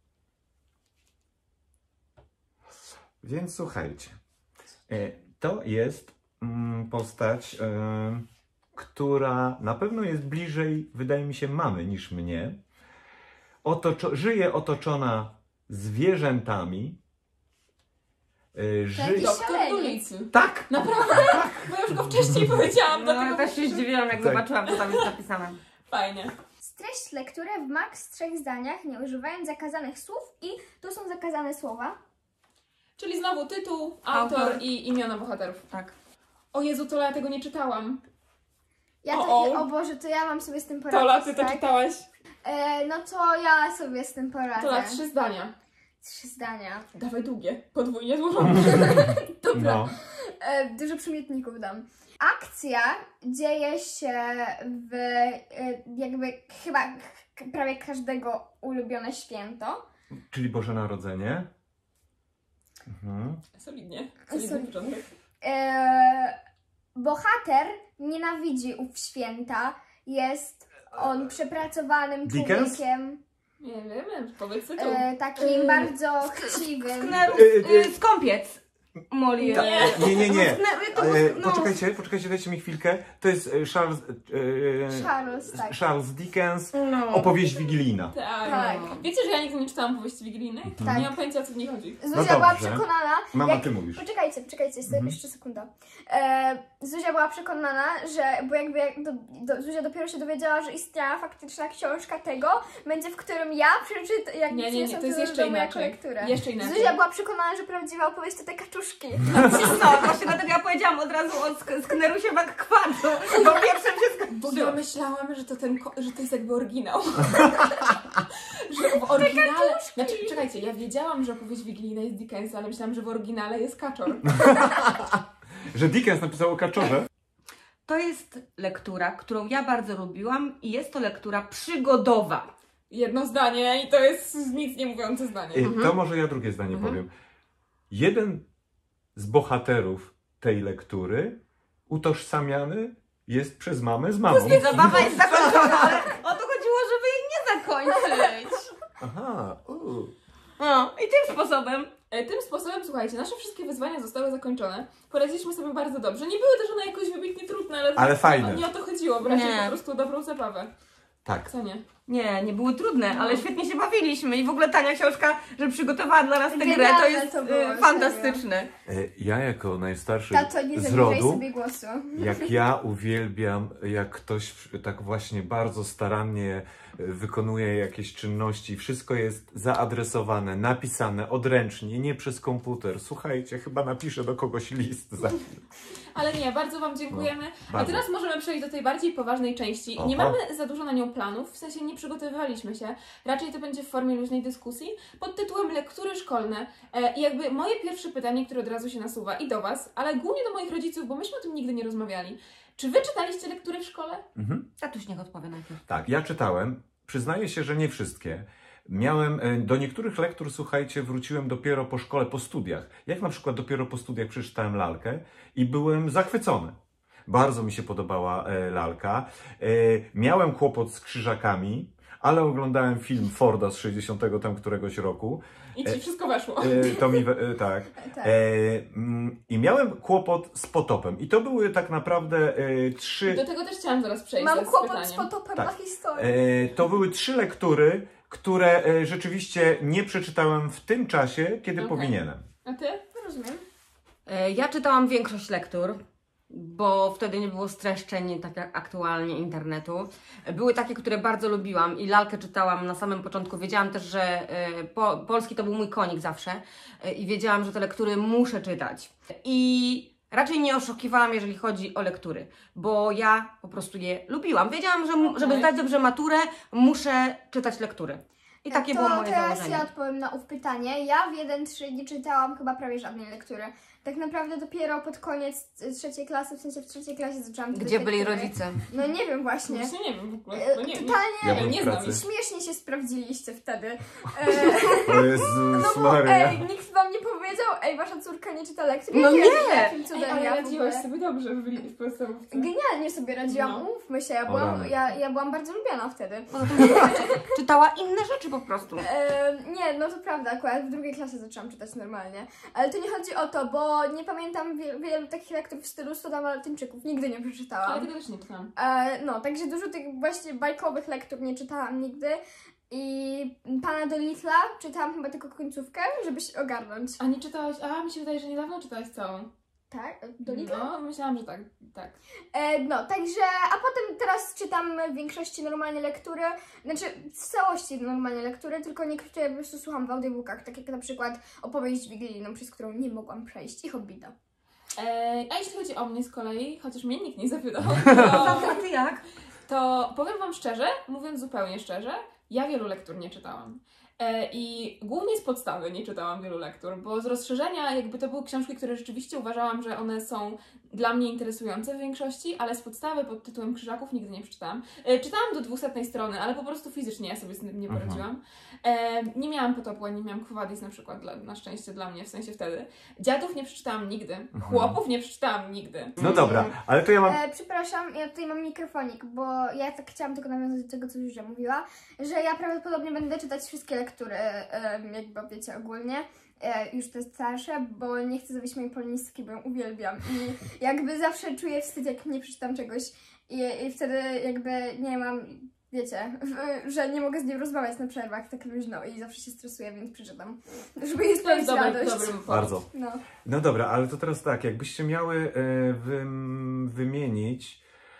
Więc słuchajcie. E, To jest mm, postać, e, która na pewno jest bliżej, wydaje mi się, mamy niż mnie. Otoczo- żyje otoczona zwierzętami. E, ży- Jakiś Doktor szaleniec. Dulicy. Tak! Naprawdę? Bo już go wcześniej powiedziałam, No, dlatego ja też się zdziwiłam, jak Tak. zobaczyłam, co tam jest napisane. Fajnie. Streść lekturę w maks trzech zdaniach, nie używając zakazanych słów i tu są zakazane słowa. Czyli znowu tytuł, autor, Autor. i imiona bohaterów. Tak. O Jezu, Tola, ja tego nie czytałam. Ja to, O, o. o Boże, to ja mam sobie z tym poradzić, Tola, ty to tak? czytałaś? E, no to ja sobie z tym poradzę. Tola, trzy zdania. Trzy zdania. Dawaj długie, podwójnie złożone. Dobra. No. E, dużo przymiotników dam. Akcja dzieje się w e, jakby chyba k- prawie każdego ulubione święto. Czyli Boże Narodzenie. Mhm. Solidnie. Solidny Solidnie. początek. E, bohater nienawidzi ów święta. Jest on przepracowanym Dickens? człowiekiem. Nie wiem, powiedz tytuł. E, takim bardzo chciwym. Sknerus, Y, y, y, skąpiec. Molly. Ta- Nie, nie, nie. No, to był- E, no. Poczekajcie, poczekajcie, dajcie mi chwilkę. To jest e, Charles, e, Charles, tak. Charles Dickens, No. opowieść wigilijna. Tak. Tak. Wiecie, że ja nigdy nie czytałam powieści wigilijnej? Tak. Nie mam pojęcia, o co w niej chodzi. Zuzia No była dobrze. przekonana. Mama, jak... ty mówisz. Poczekajcie, poczekajcie, jeszcze, Mhm. jeszcze sekunda. E, Zuzia była przekonana, że, bo jakby jak do, do, Zuzia dopiero się dowiedziała, że istniała faktyczna książka tego, będzie w którym ja przeczytam, jak Nie, nie, nie, przyniosę to jest do jeszcze domu jako inaczej. lekturę. Jeszcze inaczej. Zuzia była przekonana, że prawdziwa opowieść to te kaczuszki. No, właśnie dlatego ja powiedziałam od razu o sk- Sknerusie Makwadu, bo pierwsze wszystko... Bo ja myślałam, że to, ten, ko- że to jest jakby oryginał. Że w oryginale... Znaczy, czekajcie, ja wiedziałam, że opowieść wigilijna jest Dickensa, ale myślałam, że w oryginale jest kaczor. Że Dickens napisał o kaczorze. To jest lektura, którą ja bardzo lubiłam i jest to lektura przygodowa. Jedno zdanie i to jest nic nie mówiące zdanie. E, To może ja drugie zdanie Mhm. powiem. Jeden z bohaterów tej lektury utożsamiany jest przez mamę z mamą. Zabawa jest zakończona, ale o to chodziło, żeby jej nie zakończyć. Aha, uu. No, i tym sposobem. E, Tym sposobem, słuchajcie, nasze wszystkie wyzwania zostały zakończone. Poradziliśmy sobie bardzo dobrze. Nie były też one jakoś wybitnie trudne, ale, Ale nie, fajne. nie o to chodziło. Braliśmy Nie. po prostu dobrą zabawę. Tak. Co nie? Nie, nie były trudne, No. ale świetnie się bawiliśmy i w ogóle Tania książka, że przygotowała dla nas tę grę, to Genialne jest to było, y, fantastyczne. E, Ja jako najstarszy Tato, nie z zabieraj rodu, sobie głosu. jak ja uwielbiam, jak ktoś tak właśnie bardzo starannie wykonuje jakieś czynności, wszystko jest zaadresowane, napisane odręcznie, nie przez komputer. Słuchajcie, chyba napiszę do kogoś list za chwilę. Ale nie, bardzo Wam dziękujemy. A bardzo. teraz możemy przejść do tej bardziej poważnej części. Nie Oho. mamy za dużo na nią planów, w sensie nie przygotowywaliśmy się. Raczej to będzie w formie luźnej dyskusji pod tytułem lektury szkolne. E, I jakby moje pierwsze pytanie, które od razu się nasuwa i do Was, ale głównie do moich rodziców, bo myśmy o tym nigdy nie rozmawiali. Czy Wy czytaliście lektury w szkole? Mhm. Tatuś niech odpowie najpierw. Tak, ja czytałem. Przyznaję się, że nie wszystkie. Miałem, e, do niektórych lektur, słuchajcie, wróciłem dopiero po szkole, po studiach. Jak na przykład dopiero po studiach przeczytałem Lalkę i byłem zachwycony. Bardzo mi się podobała e, Lalka. E, miałem kłopot z krzyżakami, ale oglądałem film Forda z sześćdziesiątego tam któregoś roku. I Ci E, wszystko weszło. E, to mi, we- e, tak. Tak. E, mm, I miałem kłopot z potopem. I to były tak naprawdę e, trzy... Do tego też chciałam zaraz przejść. Mam zaraz z kłopot z pytaniem. potopem Tak. na historii. E, to były trzy lektury, które e, rzeczywiście nie przeczytałem w tym czasie, kiedy Okej. powinienem. A Ty? Rozumiem. E, Ja czytałam większość lektur, bo wtedy nie było streszczeń tak jak aktualnie internetu. Były takie, które bardzo lubiłam i Lalkę czytałam na samym początku. Wiedziałam też, że e, po, polski to był mój konik zawsze e, i wiedziałam, że te lektury muszę czytać. I raczej nie oszukiwałam, jeżeli chodzi o lektury, bo ja po prostu je lubiłam. Wiedziałam, że mu- żeby Okej. zdać dobrze maturę, muszę czytać lektury. I takie to było moje teraz założenie. ja odpowiem na ów pytanie. Ja w jeden trzy nie czytałam chyba prawie żadnej lektury. tak naprawdę dopiero pod koniec trzeciej klasy, w sensie w trzeciej klasie zaczęłam czytać Gdzie byli lektury. rodzice? No nie wiem właśnie. Właśnie nie wiem w ogóle. E, No nie, nie, Totalnie Ja byłem nie w znam pracy. ich. śmiesznie się sprawdziliście wtedy. E, O Jezus no bo Maria. ej, nikt wam nie powiedział, ej, wasza córka nie czyta lektur. No Ja nie! wiem, jakim Ej, cudem ale ja w radziłaś ogóle. sobie dobrze w, w podstawówce. Genialnie sobie radziłam, No. umówmy się, ja O byłam, rany. ja, ja byłam bardzo lubiana wtedy. Czytała inne rzeczy po prostu. E, nie, no to prawda, akurat w drugiej klasie zaczęłam czytać normalnie. Ale to nie chodzi o to, bo nie pamiętam wielu, wielu takich lektur w stylu sto Dalmatyńczyków, nigdy nie Ale przeczytałam. tego też nie czytałam. E, no, także dużo tych właśnie bajkowych lektur nie czytałam nigdy. I Pana Dolitla czytałam chyba tylko końcówkę, żeby się ogarnąć. A nie czytałaś, a mi się wydaje, że niedawno czytałaś całą. Tak? Dolitla? No, myślałam, że tak, tak. E, no, także, a potem teraz czytam w większości normalnie lektury, znaczy w całości normalnie lektury, tylko niektóre po prostu słucham w audiobookach, tak jak na przykład opowieść wigilijną, przez którą nie mogłam przejść i Hobbita. E, a jeśli chodzi o mnie z kolei, chociaż mnie nikt nie zapytał, A to, ty jak? to powiem Wam szczerze, mówiąc zupełnie szczerze, ja wielu lektur nie czytałam. E, I głównie z podstawy nie czytałam wielu lektur, bo z rozszerzenia jakby to były książki, które rzeczywiście uważałam, że one są dla mnie interesujące w większości, ale z podstawy pod tytułem Krzyżaków nigdy nie przeczytałam. E, czytałam do dwusetnej strony, ale po prostu fizycznie ja sobie z tym nie Mhm. poradziłam. E, nie miałam Potopła, nie miałam Quo Vadis na przykład, dla, na szczęście dla mnie, w sensie wtedy. Dziadów nie przeczytałam nigdy, chłopów nie przeczytałam nigdy. No dobra, ale to ja mam... E, przepraszam, ja tutaj mam mikrofonik, bo ja tak chciałam tylko nawiązać do tego, co Zuzia mówiła, że ja prawdopodobnie będę czytać wszystkie lektury, e, jakby wiecie, ogólnie. E, już te starsze, bo nie chcę zawieść mojej polonistki, bo ją uwielbiam i jakby zawsze czuję wstyd, jak nie przeczytam czegoś i, i wtedy jakby nie mam, wiecie, w, że nie mogę z nią rozmawiać na przerwach tak luźno i zawsze się stresuję, więc przeczytam, żeby jej To jest sprawić dobry, radość. dobry pomysł. Bardzo. No. No dobra, ale to teraz tak, jakbyście miały e, wym, wymienić,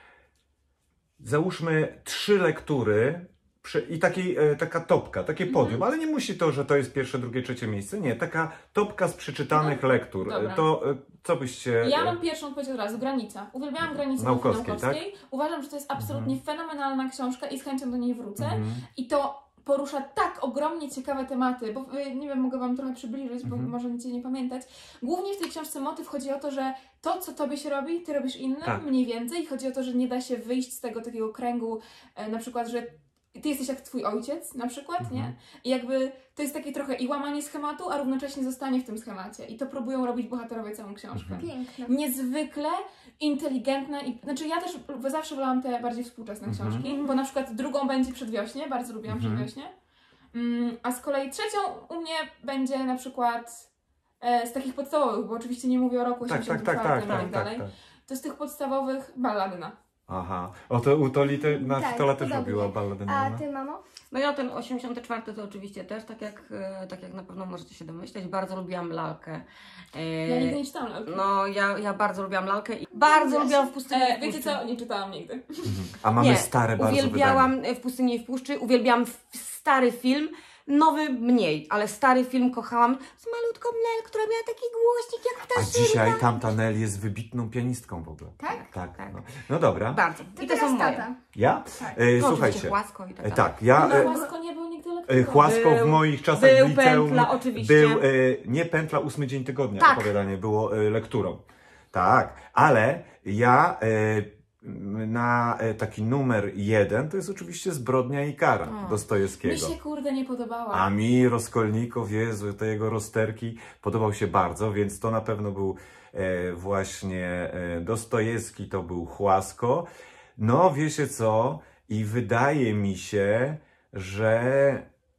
załóżmy trzy lektury przy, i taki, e, taka topka, takie podium, ale nie musi to, że to jest pierwsze, drugie, trzecie miejsce, nie, taka topka z przeczytanych lektur. Dobra. E, To e, co byście... Ja e, mam pierwszą odpowiedź od razu, Granica. Uwielbiałam Granicę Naukowskiej, Naukowskiej. Uważam, że to jest absolutnie fenomenalna książka i z chęcią do niej wrócę. Mhm. I to porusza tak ogromnie ciekawe tematy, bo y, nie wiem, mogę Wam trochę przybliżyć, bo Mhm. może możecie nie pamiętać. Głównie w tej książce motyw chodzi o to, że to, co Tobie się robi, Ty robisz innym, Tak. mniej więcej. Chodzi o to, że nie da się wyjść z tego takiego kręgu, e, na przykład, że Ty jesteś jak Twój ojciec, na przykład, Mhm. nie? I jakby to jest takie trochę i łamanie schematu, a równocześnie zostanie w tym schemacie. I to próbują robić bohaterowie całą książkę. Mhm. Piękne. Niezwykle inteligentne i znaczy ja też zawsze wolałam te bardziej współczesne Mhm. książki, bo na przykład drugą będzie Przedwiośnie, bardzo lubiłam Mhm. Przedwiośnie. Mm, a z kolei trzecią u mnie będzie na przykład e, z takich podstawowych, bo oczywiście nie mówię o roku Tak, tak, osiemdziesiątym tak, tak, czwartym i tak, tak tak, dalej. tak. To z tych podstawowych Balladyna. Aha, o to u Toli te, na Tak, Tola też podobnie. robiła balladę. A no. ty, mamo? No ja ten osiemdziesiąty czwarty to oczywiście też, tak jak, e, tak jak na pewno możecie się domyśleć, bardzo lubiłam lalkę. E, Ja nigdy nie czytałam lalki. No ja, ja bardzo lubiłam lalkę i bardzo lubiłam w pustyni E, w wiecie puszczy. co? Nie czytałam nigdy. Mhm. A mamy Nie, stare bardzo uwielbiałam wydanie. w Pustyni i w Puszczy, uwielbiałam f- stary film, nowy mniej, ale stary film kochałam z malutką Nel, która miała taki głośnik jak A ptaszyna. dzisiaj tamta Nel jest wybitną pianistką w ogóle. Tak? Tak, Tak. no. no dobra. Bardzo. To I to teraz są moje. tata. Ja? Tak. E, No, słuchajcie, oczywiście Chłasko i tak e, dalej. tak, ja... No, E, Łasko nie był nigdy e, lekturą. Chłasko w Był- moich czasach był w liceum Pętla, oczywiście. był, e, nie Pętla, ósmy dzień tygodnia, Tak. opowiadanie było e, lekturą. Tak, ale ja e, na e, taki numer jeden to jest oczywiście Zbrodnia i kara O. Mi Dostojewskiego. się kurde nie podobała. A mi Raskolnikow, Jezu, te jego rozterki podobał się bardzo, więc to na pewno był e, właśnie e, Dostojewski, to był Chłasko. No wiecie co, i wydaje mi się, że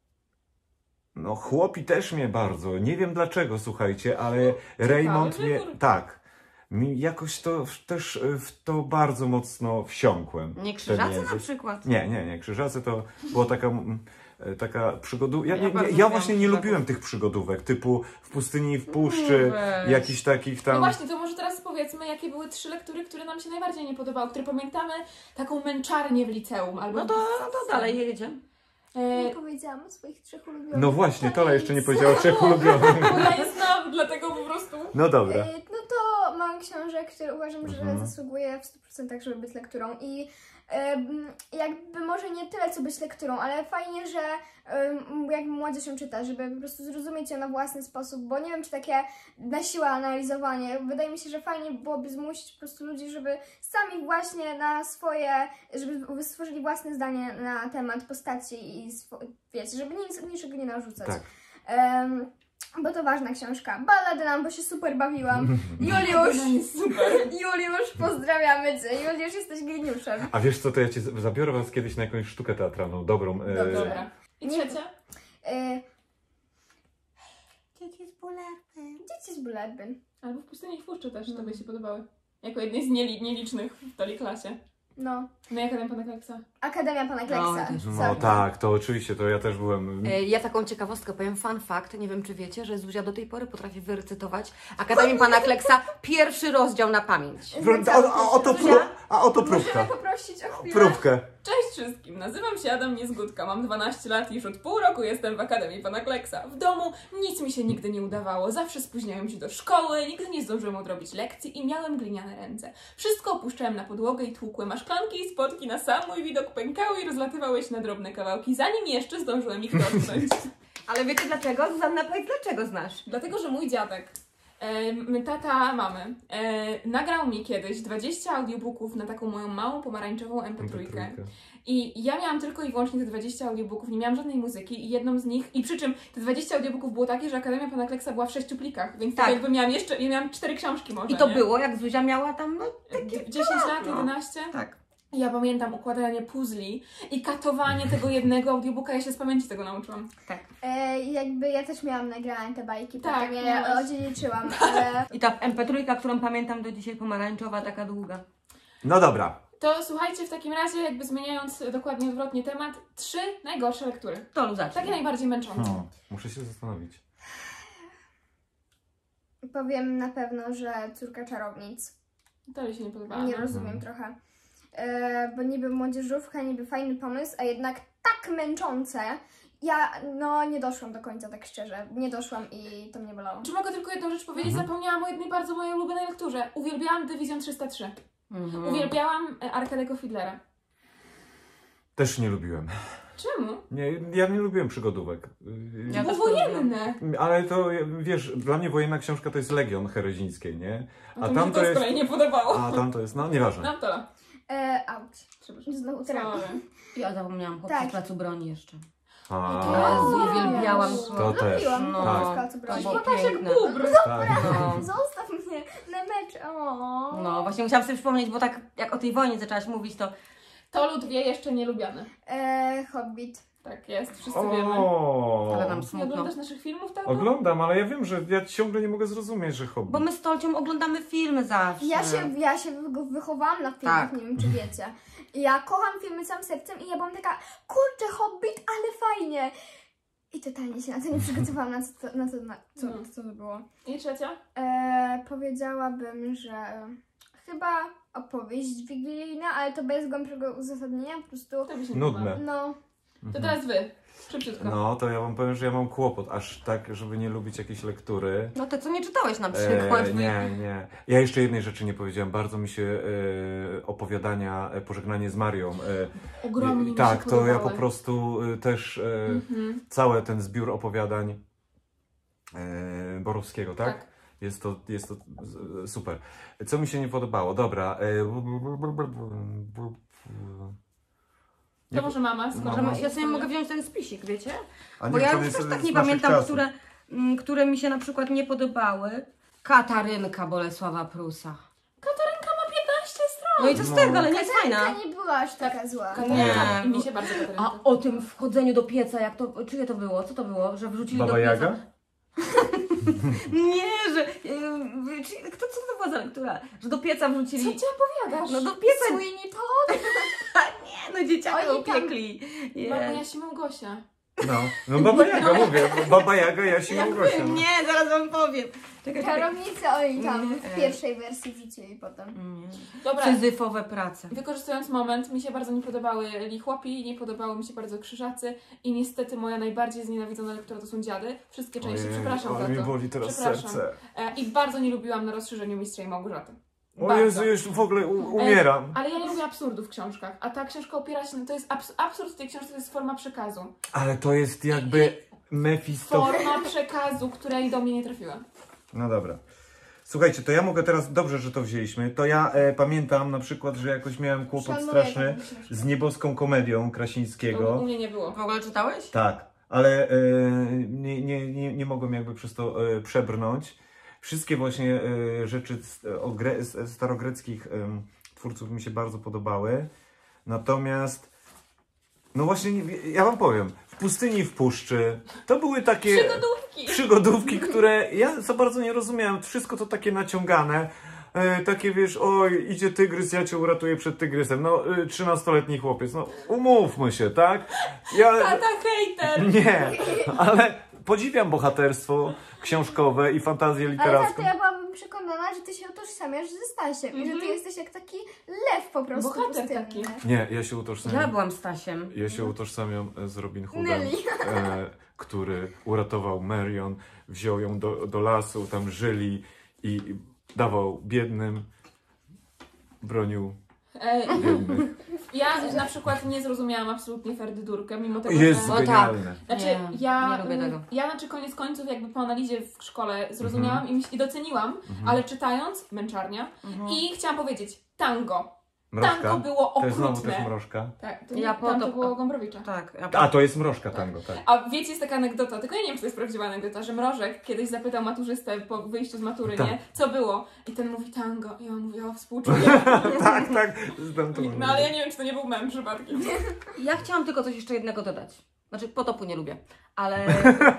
no chłopi też mnie bardzo, nie wiem dlaczego, słuchajcie, ale Raymond mnie, wybór. tak, mi jakoś to też e, w to bardzo mocno wsiąkłem. Nie Krzyżacy Wtedy na między- przykład. nie, nie, nie. Krzyżacy to była taka, mm, e, taka przygodu... Ja, Ja nie, nie, bardzo ja lubiłam właśnie nie Krzyżaków. lubiłem tych przygodówek, typu w pustyni i w puszczy, Weź. jakichś takich tam... No właśnie, to może teraz powiedzmy, jakie były trzy lektury, które nam się najbardziej nie podobały, które pamiętamy taką męczarnię w liceum. Albo No to, no to dalej jedziemy. Nie E, powiedziałam o swoich trzech ulubionych. No właśnie, Tola jeszcze nie powiedziała trzech ulubionych. bo ja je znam, dlatego po prostu... No dobra. E, no to małych książek, które uważam, że Mhm. zasługuje w stu procentach, żeby być lekturą. I em, jakby może nie tyle, co być lekturą, ale fajnie, że em, jakby młodzież czyta, żeby po prostu zrozumieć ją na własny sposób, bo nie wiem, czy takie na siłę analizowanie. Wydaje mi się, że fajnie byłoby zmusić po prostu ludzi, żeby sami właśnie na swoje, żeby stworzyli własne zdanie na temat postaci i swo- wiecie, żeby nic, niczego nie narzucać. Tak. Em, bo to ważna książka. Balladyna, bo się super bawiłam. Juliusz, No jest super. Juliusz, pozdrawiamy Cię. Juliusz, jesteś geniuszem. A wiesz co, to ja cię z- zabiorę was kiedyś na jakąś sztukę teatralną, dobrą. e, Dobrze. Dobra. I Nie- trzecia? Y, Dzieci z bulerem. Dzieci z Bullerbyn. Albo w Pustyni i w Puszczy też tobie się podobały. Jako jednej z nieli- nielicznych w tej klasie. No. No jak Adam Pana Kleksa. Akademia Pana Kleksa. też. No Sorry. tak, to oczywiście, to ja też byłem... E, Ja taką ciekawostkę powiem, fun fact, nie wiem czy wiecie, że Zuzia do tej pory potrafi wyrecytować Akademię Pana Kleksa, pierwszy rozdział na pamięć. A, a, a, oto, pró- a oto próbka. Możemy poprosić o chwilę. Próbkę. Cześć wszystkim, nazywam się Adam Niezgódka, mam dwanaście lat i już od pół roku jestem w Akademii Pana Kleksa. W domu nic mi się nigdy nie udawało, zawsze spóźniałem się do szkoły, nigdy nie zdążyłem odrobić lekcji i miałem gliniane ręce. Wszystko opuszczałem na podłogę i tłukłem, a szklanki i spotki na sam mój widok pękały i rozlatywały się na drobne kawałki, zanim jeszcze zdążyłem ich dotknąć. Ale wiecie dlaczego? Zuzanna, powiedz, dlaczego znasz? Dlatego, że mój dziadek, e, tata mamy, e, nagrał mi kiedyś dwadzieścia audiobooków na taką moją małą pomarańczową em pe trzy. I ja miałam tylko i wyłącznie te dwadzieścia audiobooków, nie miałam żadnej muzyki i jedną z nich, i przy czym te dwadzieścia audiobooków było takie, że Akademia Pana Kleksa była w sześciu plikach, więc tak, Tak. jakby miałam jeszcze, ja miałam cztery książki może, I to nie? było, jak Zuzia miała tam, no D- dziesięć lat, no. jedenaście. tak. I ja pamiętam układanie puzli i katowanie tego jednego audiobooka, ja się z pamięci tego nauczyłam. E, jakby ja też miałam nagrane te bajki, Tak, potem je miałaś. odziedziczyłam, ale... I ta em pe trzy, którą pamiętam do dzisiaj, pomarańczowa, taka długa. No dobra. To słuchajcie, w takim razie, jakby zmieniając dokładnie odwrotnie temat, trzy najgorsze lektury. To zacznij. Takie najbardziej męczące. Hmm, muszę się zastanowić. Powiem na pewno, że Córka Czarownic. To mi się nie podobało. Nie no. rozumiem Mhm. trochę. E, bo niby młodzieżówka, niby fajny pomysł, a jednak tak męczące. Ja, no, nie doszłam do końca, tak szczerze. Nie doszłam i to mnie bolało. Czy mogę tylko jedną rzecz powiedzieć? Mhm. Zapomniałam o jednej bardzo mojej ulubionej lekturze. Uwielbiałam Dywizjon trzysta trzy. Mhm. Uwielbiałam e, Arkadego Fiedlera. Też nie lubiłem. Czemu? Nie, ja nie lubiłem przygodówek. Ja Bo też wojenne. Ale to, wiesz, dla mnie wojenna książka to jest Legion Herezińskiej, nie? A A to mi się tam to to z jest... kolei nie podobało. A tam to jest, no nieważne. Nam to. E, auć. Przepraszam. Znowu terapia. Sorry. Ja zapomniałam po Tak. Placu Broni jeszcze. A, Jezu, O, uwielbiałam wiesz. to. To też. Lubiłam No. no. Tak. co To broni. było Ptaszek piękne. bóbr. tak. No. Zostaw mnie na mecz. O. No, właśnie musiałam sobie przypomnieć, bo tak jak o tej wojnie zaczęłaś mówić, to To lud wie, jeszcze nie lubiany. E, Hobbit. Tak jest, wszyscy wiemy. O, ale nam Nie smutno. oglądasz naszych filmów, tak? Oglądam, ale ja wiem, że ja ciągle nie mogę zrozumieć, że hobby. Bo my z Tolcią oglądamy filmy zawsze. Ja się, ja się wy- wychowałam na filmach, Tak. nie wiem czy wiecie. Ja kocham filmy całym sercem i ja byłam taka, kurczę, Hobbit, ale fajnie. I totalnie się na to nie przygotowałam, na co to, na to, na co, No. co to było. I trzecia? E, powiedziałabym, że chyba opowieść wigilijna, ale to bez głębszego uzasadnienia, po prostu, To by się nie Nudne. podobało. no, To teraz wy. Szybciutko. No, to ja wam powiem, że ja mam kłopot, aż tak, żeby nie lubić jakiejś lektury. No te, co nie czytałeś na przykład. E, nie, nie. Ja jeszcze jednej rzeczy nie powiedziałam. Bardzo mi się e, opowiadania e, Pożegnanie z Marią. E, Ogromnie mi się tak, to ja podobały. po prostu e, też e, Mhm. cały ten zbiór opowiadań e, Borowskiego, tak? Tak. Jest to, jest to z- super. Co mi się nie podobało? Dobra. E, To może mama, skoro Mama. masz Ja sobie swoje. mogę wziąć ten spisik, wiecie? a Bo ja to już jest też z tak nie naszych pamiętam, czasów. które, mm, które mi się na przykład nie podobały. Katarynka Bolesława Prusa. Katarynka ma piętnaście stron. No i co z No. tego, ale nie jest fajna. Katarynka nie była aż taka zła. Katarynka. Nie. Mi się bardzo Katarynka. A o tym wchodzeniu do pieca, jak to, czyje to było? Co to było? Że wrzucili Baba do pieca? Jaga? Nie, że... Yy, czy- kto, co to była za lektura? Że do pieca Co wrzucili... ty opowiadasz? No do pieca... Sweeney Todd? Nie, no dzieciaki Oni tam- upiekli. Babu Nie. Jasi Małgosia. No, no Baba Jaga, mówię. Baba Jaga, Jaś i Małgosia. No. Nie, zaraz wam powiem. Czekaj, czekaj. Czarownicy oni tam Nie. w pierwszej wersji wrzucili potem. Nie. Dobra, Syzyfowe prace. wykorzystując moment, mi się bardzo nie podobały lichłopi, nie podobały mi się bardzo krzyżacy i niestety moja najbardziej znienawidzona lektura to są dziady. Wszystkie części, Ojej, przepraszam ale za mnie to. boli teraz Przepraszam. serce. E, I bardzo nie lubiłam na rozszerzeniu Mistrza i Małgorzaty. O Bardzo. Jezu, już w ogóle u- umieram. E, ale ja nie lubię absurdu w książkach, a ta książka opiera się, to jest abs absurd w tej książce, to jest forma przekazu. Ale to jest jakby Mefisto... Forma przekazu, której do mnie nie trafiła. No dobra. Słuchajcie, to ja mogę teraz, dobrze, że to wzięliśmy, to ja e, pamiętam na przykład, że jakoś miałem kłopot Szanuję straszny taką książkę. z nieboską komedią To u Krasińskiego. mnie nie było. W ogóle czytałeś? Tak, ale e, nie, nie, nie, nie mogłem jakby przez to e, przebrnąć. Wszystkie właśnie e, rzeczy z, o gre, z starogreckich e, twórców mi się bardzo podobały. Natomiast, no właśnie, nie- ja wam powiem, w pustyni i w puszczy, to były takie... Przygodówki! Przygodówki, które ja za bardzo nie rozumiałem. Wszystko to takie naciągane. E, takie wiesz, oj, idzie tygrys, ja cię uratuję przed tygrysem. No, trzynastoletni chłopiec. No, umówmy się, tak? Ja... Tata hejter! Nie, ale podziwiam bohaterstwo książkowe i fantazję Ale za literacką. to ja byłabym przekonana, że ty się utożsamiasz ze Stasiem i że ty jesteś jak taki lew po prostu Bohater pustynny. taki. Nie, ja się utożsamiam. Ja byłam Stasiem. Ja się utożsamiam z Robin Hoodem, Nelly. e, który uratował Marion, wziął ją do, do lasu, tam żyli i dawał biednym, bronił E, biednych. ja na przykład nie zrozumiałam absolutnie Ferdydurkę, mimo tego, Jest że... tak. genialne. Znaczy, Nie, ja, nie lubię tego. ja znaczy koniec końców jakby po analizie w szkole zrozumiałam Mhm. i, myśl, i doceniłam, ale czytając, męczarnia, i chciałam powiedzieć, tango. Tango Mrożka. było To jest znowu też okrutne. mrożka. Tak, to, Ja ja po tam to- to było Gombrowicza. Tak. Ja A, to jest mrożka tango, tak. A wiecie, jest taka anegdota, tylko ja nie wiem, czy to jest prawdziwa anegdota, że Mrożek kiedyś zapytał maturzystę po wyjściu z matury, Tak. nie? Co było? I ten mówi tango. I on mówi, o, współczuję. tak, tak. Znam to. No ale ja nie wiem, czy to nie był mem przypadkiem. Ja chciałam tylko coś jeszcze jednego dodać. Znaczy, potopu nie lubię, ale,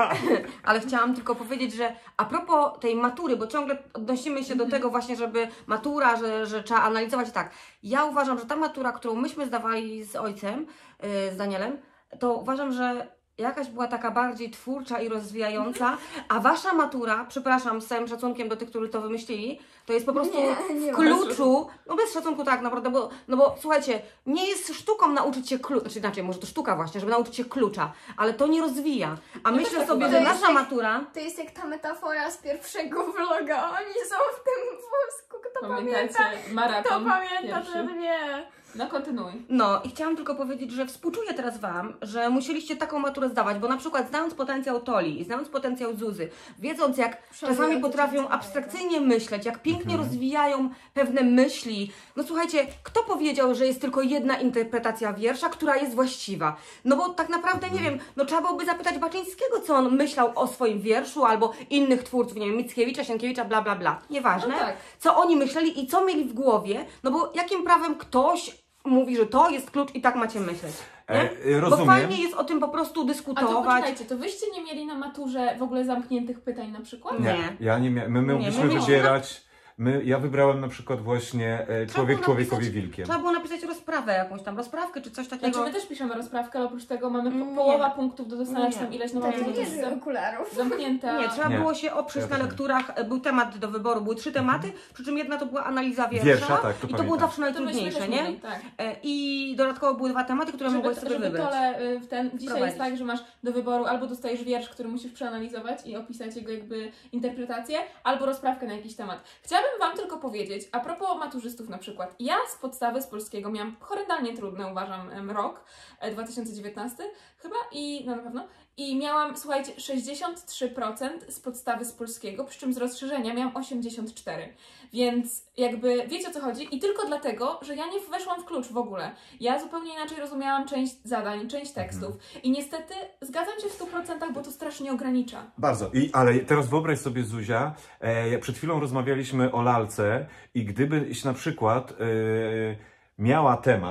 ale chciałam tylko powiedzieć, że a propos tej matury, bo ciągle odnosimy się do tego właśnie, żeby matura, że, że trzeba analizować tak. Ja uważam, że ta matura, którą myśmy zdawali z ojcem, yy, z Danielem, to uważam, że jakaś była taka bardziej twórcza i rozwijająca, a wasza matura, przepraszam, z całym szacunkiem do tych, którzy to wymyślili, to jest po prostu Nie, nie w ma kluczu, no bez szacunku tak naprawdę, bo, no bo słuchajcie, nie jest sztuką nauczyć się klucza, znaczy inaczej, może to sztuka właśnie, żeby nauczyć się klucza, ale to nie rozwija. A też myślę tak sobie, uważam. że nasza matura, To jest jak ta metafora z pierwszego vloga. Oni są w tym wózku, kto Pamiętacie? pamięta? Kto Maraton pamięta, pierwszy. ten wie. No kontynuuj. no i chciałam tylko powiedzieć, że współczuję teraz Wam, że musieliście taką maturę zdawać, bo na przykład znając potencjał Toli i znając potencjał Zuzy, wiedząc jak Szanuję czasami to, potrafią co abstrakcyjnie myśleć, jak pięknie Mhm. rozwijają pewne myśli. No słuchajcie, kto powiedział, że jest tylko jedna interpretacja wiersza, która jest właściwa? No bo tak naprawdę, nie wiem, no trzeba byłoby zapytać Baczyńskiego, co on myślał o swoim wierszu, albo innych twórców, nie wiem, Mickiewicza, Sienkiewicza, bla, bla, bla. Nieważne, No tak. co oni myśleli i co mieli w głowie, no bo jakim prawem ktoś mówi, że to jest klucz i tak macie myśleć. Nie? E, e, Bo rozumiem. fajnie jest o tym po prostu A to dyskutować. poczekajcie, to wyście nie mieli na maturze w ogóle zamkniętych pytań na przykład? Nie. Nie, ja nie miałem. My, my Nie, mogliśmy my mieliśmy- wybierać. My, ja wybrałem na przykład właśnie e, Człowiek było człowiekowi napisać- wilkiem. Trzeba było napisać rozprawę jakąś tam, rozprawkę czy coś takiego. Znaczy my też piszemy rozprawkę, ale oprócz tego mamy po, Nie. połowa punktów do dostania, Nie. czy tam ileś, no To mamy nie to jest bierze okularów. zamknięte. Nie, trzeba Nie. było się oprzeć Ja na też nie. lekturach. Był temat do wyboru, były trzy tematy, przy czym jedna to była analiza wiersza, Wiersza, tak, to i to było pamiętam. zawsze To myśmy najtrudniejsze, też nie? mieli, tak. E, I dodatkowo były dwa tematy, które Żeby, mogłeś sobie żeby wybrać. tole y, w ten, dzisiaj Prowadzić. jest tak, że masz do wyboru albo dostajesz wiersz, który musisz przeanalizować i opisać jego jakby interpretację, albo rozprawkę na jakiś temat. Chciałabym Wam tylko powiedzieć, a propos maturzystów na przykład, ja z podstawy z polskiego miałam horrendalnie trudny, uważam, em, rok, e, dwa tysiące dziewiętnasty chyba, i no na pewno, i miałam, słuchajcie, sześćdziesiąt trzy procent z podstawy z polskiego, przy czym z rozszerzenia miałam osiemdziesiąt cztery procent. Więc jakby wiecie o co chodzi i tylko dlatego, że ja nie weszłam w klucz w ogóle. Ja zupełnie inaczej rozumiałam część zadań, część tekstów i niestety zgadzam się w stu procentach, bo to strasznie ogranicza. Bardzo. I, ale teraz wyobraź sobie, Zuzia, e, przed chwilą rozmawialiśmy o lalce i gdybyś na przykład e, miała temat,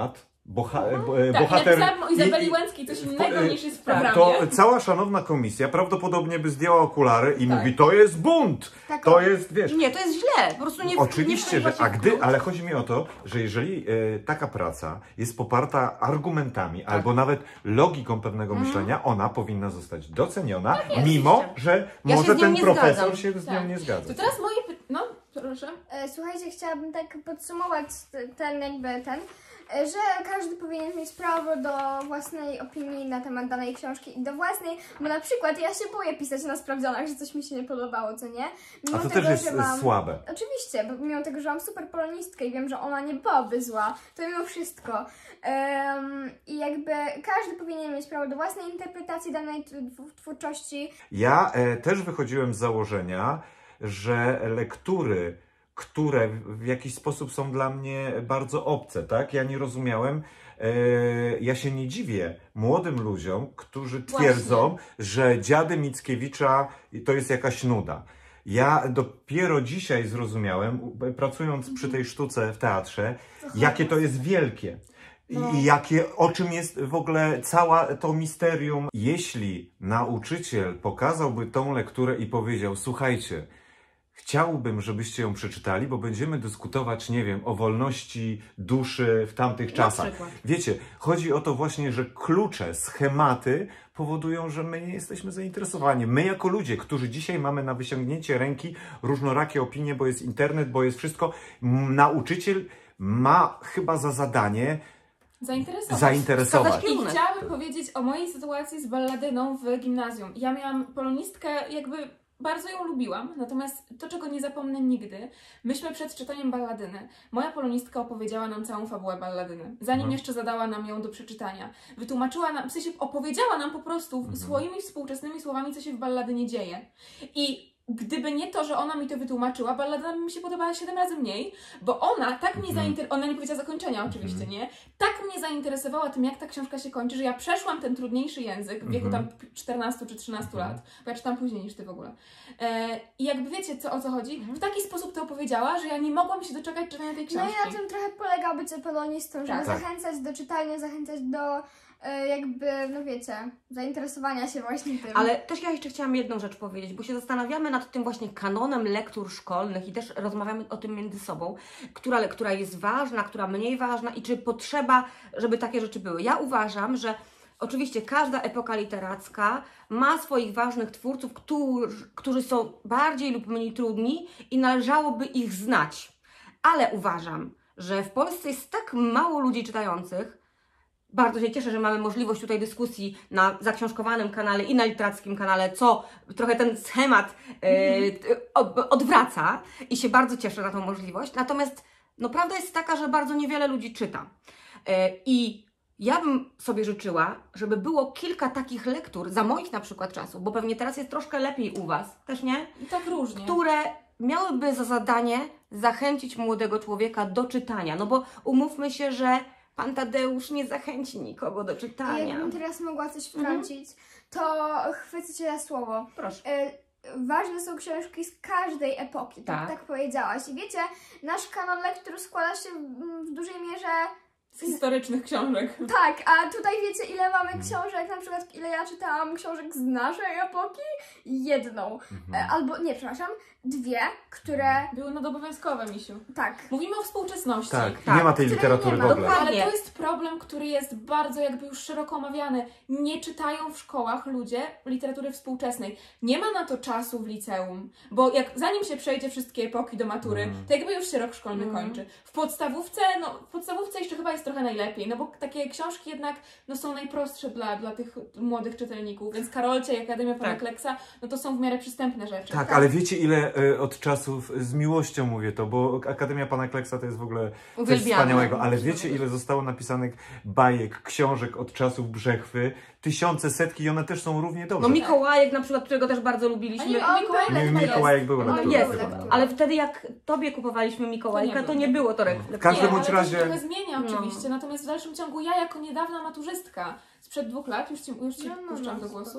boha, e, Tak, bohater... ja pisałam o Izabeli i- Łęckiej coś w- innego e, niż jest w tak, programie. To cała szanowna komisja prawdopodobnie by zdjęła okulary i Tak. mówi, to jest bunt, Tak, to o. jest, wiesz... Nie, to jest źle. Po prostu nie Oczywiście, nie że, wchodziła a się w gdy, klucz. ale chodzi mi o to, że jeżeli e, taka praca jest poparta argumentami albo nawet logiką pewnego myślenia, ona powinna zostać doceniona, mimo, oczywiście. że Ja się może z nią ten nie profesor zgadzam. się z nią Tak. nie To zgadza. teraz moje pytanie. No, proszę. E, Słuchajcie, chciałabym tak podsumować t- ten jakby ten, e, że każdy powinien mieć prawo do własnej opinii na temat danej książki i do własnej, bo na przykład ja się boję pisać na sprawdzianach, że coś mi się nie podobało, co nie? Mimo A to tego, też jest że e, mam... słabe. Oczywiście, bo mimo tego, że mam super polonistkę i wiem, że ona nie byłaby zła, to mimo wszystko. Em, I jakby każdy powinien mieć prawo do własnej interpretacji danej t- tw- twórczości. Ja e, też wychodziłem z założenia, że lektury, które w, w jakiś sposób są dla mnie bardzo obce, tak? Ja nie rozumiałem, e, ja się nie dziwię młodym ludziom, którzy twierdzą, że Dziady Mickiewicza to jest jakaś nuda. Ja dopiero dzisiaj zrozumiałem, u- pracując przy tej sztuce w teatrze, jakie to jest wielkie. I i jakie, o czym jest w ogóle cała to misterium. Jeśli nauczyciel pokazałby tą lekturę i powiedział, słuchajcie, chciałbym, żebyście ją przeczytali, bo będziemy dyskutować, nie wiem, o wolności duszy w tamtych czasach. przykład. Wiecie, chodzi o to właśnie, że klucze, schematy powodują, że my nie jesteśmy zainteresowani. My jako ludzie, którzy dzisiaj mamy na wyciągnięcie ręki różnorakie opinie, bo jest internet, bo jest wszystko, m, nauczyciel ma chyba za zadanie Zainteresować. zainteresować. I chciałabym powiedzieć o mojej sytuacji z balladyną w gimnazjum. Ja miałam polonistkę, jakby bardzo ją lubiłam, natomiast to, czego nie zapomnę nigdy, myśmy przed czytaniem balladyny, moja polonistka opowiedziała nam całą fabułę balladyny, zanim Mhm. jeszcze zadała nam ją do przeczytania. Wytłumaczyła nam, w sensie opowiedziała nam po prostu Mhm. swoimi współczesnymi słowami, co się w balladynie dzieje. I gdyby nie to, że ona mi to wytłumaczyła, balladyna by mi się podobała siedem razy mniej, bo ona tak mnie Mhm. zainteresowała, ona nie powiedziała zakończenia oczywiście, Mhm. nie? Tak mnie zainteresowała tym, jak ta książka się kończy, że ja przeszłam ten trudniejszy język w wieku Mhm. tam czternastu czy trzynastu Mhm. lat, bo ja czytam później niż ty w ogóle. E, I jakby wiecie, co, o co chodzi? W taki sposób to opowiedziała, że ja nie mogłam się doczekać czytania tej No książki. i na tym trochę polega bycie polonistą, żeby Tak. Tak. zachęcać do czytania, zachęcać do e, jakby, no wiecie, zainteresowania się właśnie tym. Ale też ja jeszcze chciałam jedną rzecz powiedzieć, bo się zastanawiamy nad tym właśnie kanonem lektur szkolnych i też rozmawiamy o tym między sobą, która lektura jest ważna, która mniej ważna i czy potrzeba, żeby takie rzeczy były. Ja uważam, że oczywiście każda epoka literacka ma swoich ważnych twórców, którzy, którzy są bardziej lub mniej trudni i należałoby ich znać. Ale uważam, że w Polsce jest tak mało ludzi czytających. Bardzo się cieszę, że mamy możliwość tutaj dyskusji na zaksiążkowanym kanale i na literackim kanale, co trochę ten schemat e, t- o- odwraca i się bardzo cieszę na tą możliwość. Natomiast no, prawda jest taka, że bardzo niewiele ludzi czyta. E, I ja bym sobie życzyła, żeby było kilka takich lektur, za moich na przykład czasów, bo pewnie teraz jest troszkę lepiej u Was, też nie? I tak różnie. Które miałyby za zadanie zachęcić młodego człowieka do czytania. No bo umówmy się, że Pan Tadeusz nie zachęci nikogo do I czytania. jakbym teraz mogła coś wtrącić, to chwycę Cię za słowo. Proszę. E, ważne są książki z każdej epoki, tak, Tak. tak powiedziałaś. I wiecie, nasz kanon lektur składa się w, w dużej mierze... Z historycznych książek. Tak, a tutaj wiecie, ile mamy książek, na przykład ile ja czytałam książek z naszej epoki? Jedną. E, albo, nie, przepraszam, dwie, które... Były nadobowiązkowe, misiu. Tak. Mówimy o współczesności. Tak, Tak, nie ma tej której literatury nie w ma. ogóle. Dokładnie. Ale to jest problem, który jest bardzo jakby już szeroko omawiany. Nie czytają w szkołach ludzie literatury współczesnej. Nie ma na to czasu w liceum, bo jak zanim się przejdzie wszystkie epoki do matury, Mm. to jakby już się rok szkolny Mm. kończy. W podstawówce, no w podstawówce jeszcze chyba jest trochę najlepiej, no bo takie książki jednak no, są najprostsze dla, dla tych młodych czytelników, więc Karolcia i Akademia Pana Tak. Kleksa, no to są w miarę przystępne rzeczy. Tak, ale wiecie ile e, od czasów, z miłością mówię to, bo Akademia Pana Kleksa to jest w ogóle coś Uwielbiamy. wspaniałego, ale wiecie ile zostało napisanych bajek, książek od czasów Brzechwy? Tysiące, setki i one też są równie dobrze. No Mikołajek na przykład, którego też bardzo lubiliśmy. A nie, O, Mikołaj Mikołaj Mi- Mikołajek był No, lekturą. jest, lekturą. ale wtedy jak Tobie kupowaliśmy Mikołajka, To to nie nie było. było to W lektura. każdym Nie, bądź ale razie- to się trochę zmienia No. oczywiście, natomiast w dalszym ciągu ja jako niedawna maturzystka sprzed dwóch lat, już Ci, już ci No, no, puszczam no, do głosu, spoko.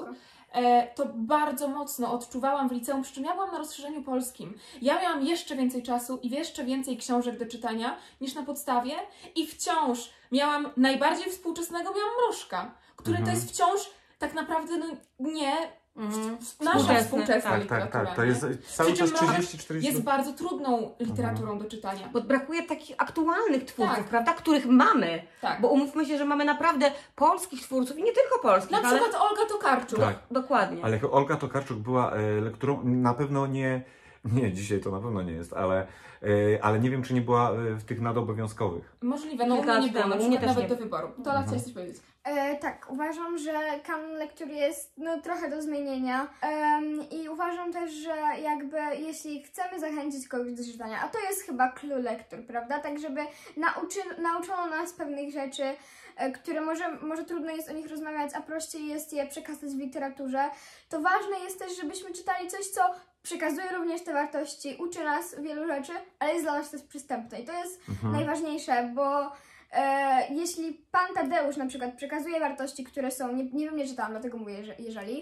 e, to bardzo mocno odczuwałam w liceum, przy czym ja byłam na rozszerzeniu polskim. Ja miałam jeszcze więcej czasu i jeszcze więcej książek do czytania niż na podstawie i wciąż miałam najbardziej współczesnego, miałam Mrożka, który Mhm. to jest wciąż tak naprawdę no, nie Mhm. nasza Współczesny, współczesna Tak, literatura. tak, tak. To nie? jest cały Przy czym czas Mrożek trzydzieści czterdzieści Jest bardzo trudną literaturą Mhm. do czytania. Bo brakuje takich aktualnych twórców, Tak. prawda, których mamy. Tak. Bo umówmy się, że mamy naprawdę polskich twórców i nie tylko polskich, Na ale... przykład Olga Tokarczuk. Tak. Dokładnie. Ale Olga Tokarczuk była e, lekturą, na pewno nie, nie, dzisiaj to na pewno nie jest, ale, e, ale nie wiem, czy nie była e, w tych nadobowiązkowych. Możliwe, no u Kilka mnie nie lat było, temu, na u mnie przykład też nawet nie. do wyboru. To Mhm. chciałeś coś powiedzieć. E, tak, uważam, że kanon lektur jest no, trochę do zmienienia Em, i uważam też, że jakby jeśli chcemy zachęcić kogoś do czytania, a to jest chyba clue lektur, prawda, tak żeby nauczy, nauczono nas pewnych rzeczy, e, które może, może trudno jest o nich rozmawiać, a prościej jest je przekazać w literaturze, to ważne jest też, żebyśmy czytali coś, co przekazuje również te wartości, uczy nas wielu rzeczy, ale jest dla nas też przystępne i to jest Mhm. najważniejsze, bo E, jeśli pan Tadeusz na przykład przekazuje wartości, które są, nie, nie wiem, nie czytałam, dlatego mówię, że jeżeli,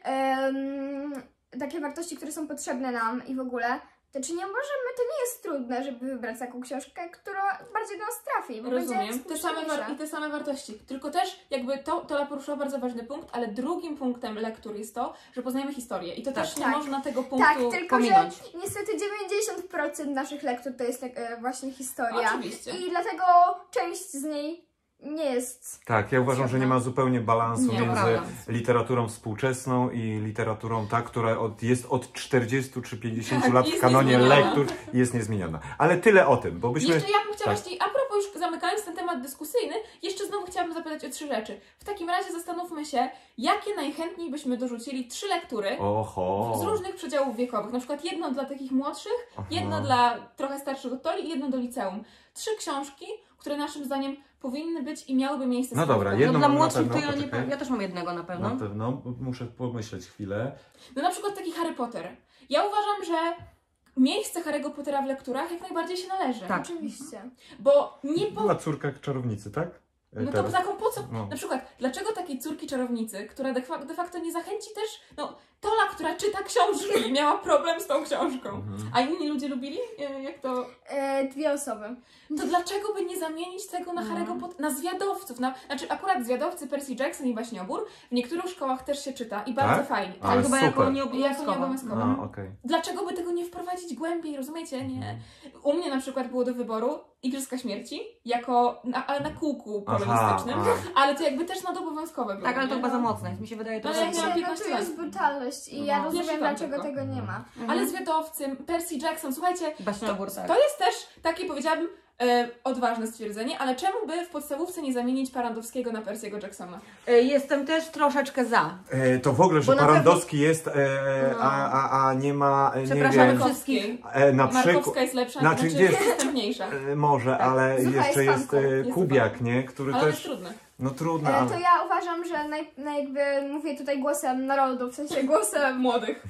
em, takie wartości, które są potrzebne nam i w ogóle, to czy nie możemy, to nie jest trudne, żeby wybrać taką książkę, która bardziej do nas trafi, bo Rozumiem. będzie Te same skuteczniejsza. war- I te same wartości. Tylko też jakby to, Tola poruszyła bardzo ważny punkt, ale drugim punktem lektur jest to, że poznajemy historię. I to Tak. też nie Tak. można tego punktu Tak, tylko pominąć. że niestety dziewięćdziesiąt procent naszych lektur to jest e, właśnie historia. Oczywiście. I dlatego część z niej nie jest... Tak, ja uważam, że nie ma zupełnie balansu Nie, między prawda. literaturą współczesną i literaturą ta, która od, jest od czterdziestu czy pięćdziesięciu Tak, lat w jest kanonie niezmieniona. lektur i jest niezmieniona. Ale tyle o tym, bo byśmy... Jeszcze ja bym chciała tak. właśnie, a propos już zamykając ten temat dyskusyjny, jeszcze znowu chciałabym zapytać o trzy rzeczy. W takim razie zastanówmy się, jakie najchętniej byśmy dorzucili trzy lektury Oho. z różnych przedziałów wiekowych. Na przykład jedno dla takich młodszych, Aha. jedno dla trochę starszych od Toli i jedno do liceum. Trzy książki, które naszym zdaniem powinny być i miałyby miejsce No swoje dobra, w jedno No dla na młodszych to pewno, ja nie... poczekaj. Ja też mam jednego na pewno. Na pewno, muszę pomyśleć chwilę. No na przykład taki Harry Potter. Ja uważam, że miejsce Harry'ego Pottera w lekturach jak najbardziej się należy. Tak. Oczywiście. Bo nie po... Była córka czarownicy, tak? E, No to teraz. taką po co? No. Na przykład, dlaczego takiej córki czarownicy, która de facto, de facto nie zachęci też, no Tola, która czyta książki, miała problem z tą książką. Mhm. A inni ludzie lubili? E, Jak to... E, dwie osoby. To dlaczego by nie zamienić tego na Harry'ego Pottera, na zwiadowców? Na, znaczy akurat zwiadowcy Percy Jackson i Baśniobór w niektórych szkołach też się czyta i bardzo Tak? fajnie. A, Ale chyba super. jako Jako nieobowiązkowa. nieobowiązkowa. A, okej. Dlaczego by tego nie wprowadzić głębiej, rozumiecie? Nie. U mnie na przykład było do wyboru Igrzyska Śmierci, jako, na, ale na kółku Aha, polonistycznym, a. ale to jakby też nadobowiązkowe było. Tak, ale to nie? chyba za mocne jest. Mi się wydaje to Ale za jak W sensie, miałam no to piętnaście jest lat. brutalność i ja No. rozumiem, Pierwszy dlaczego tam tylko. tego nie ma. Ale zwiadowcy, Percy Jackson, słuchajcie, Baśniobór, to, tak. to jest też takie, powiedziałabym, e, odważne stwierdzenie, ale czemu by w podstawówce nie zamienić Parandowskiego na Percy'ego Jacksona? E, Jestem też troszeczkę za. E, to w ogóle, że Bo na Parandowski jest, e, No. a, a, a nie ma, e, nie Przepraszamy wiem, wszystkich. e, na przykład, Markowska jest lepsza, Znaczy, znaczy, gdzie- jest przystępniejsza. e, może, ale Zucha jeszcze jest jest fanką. e, Jest Kubiak, fanką. nie? Który Ale to jest też, trudne. no trudno, E, ale... to ja uważam, że naj, naj, jakby mówię tutaj głosem narodu, w sensie głosem... Młodych.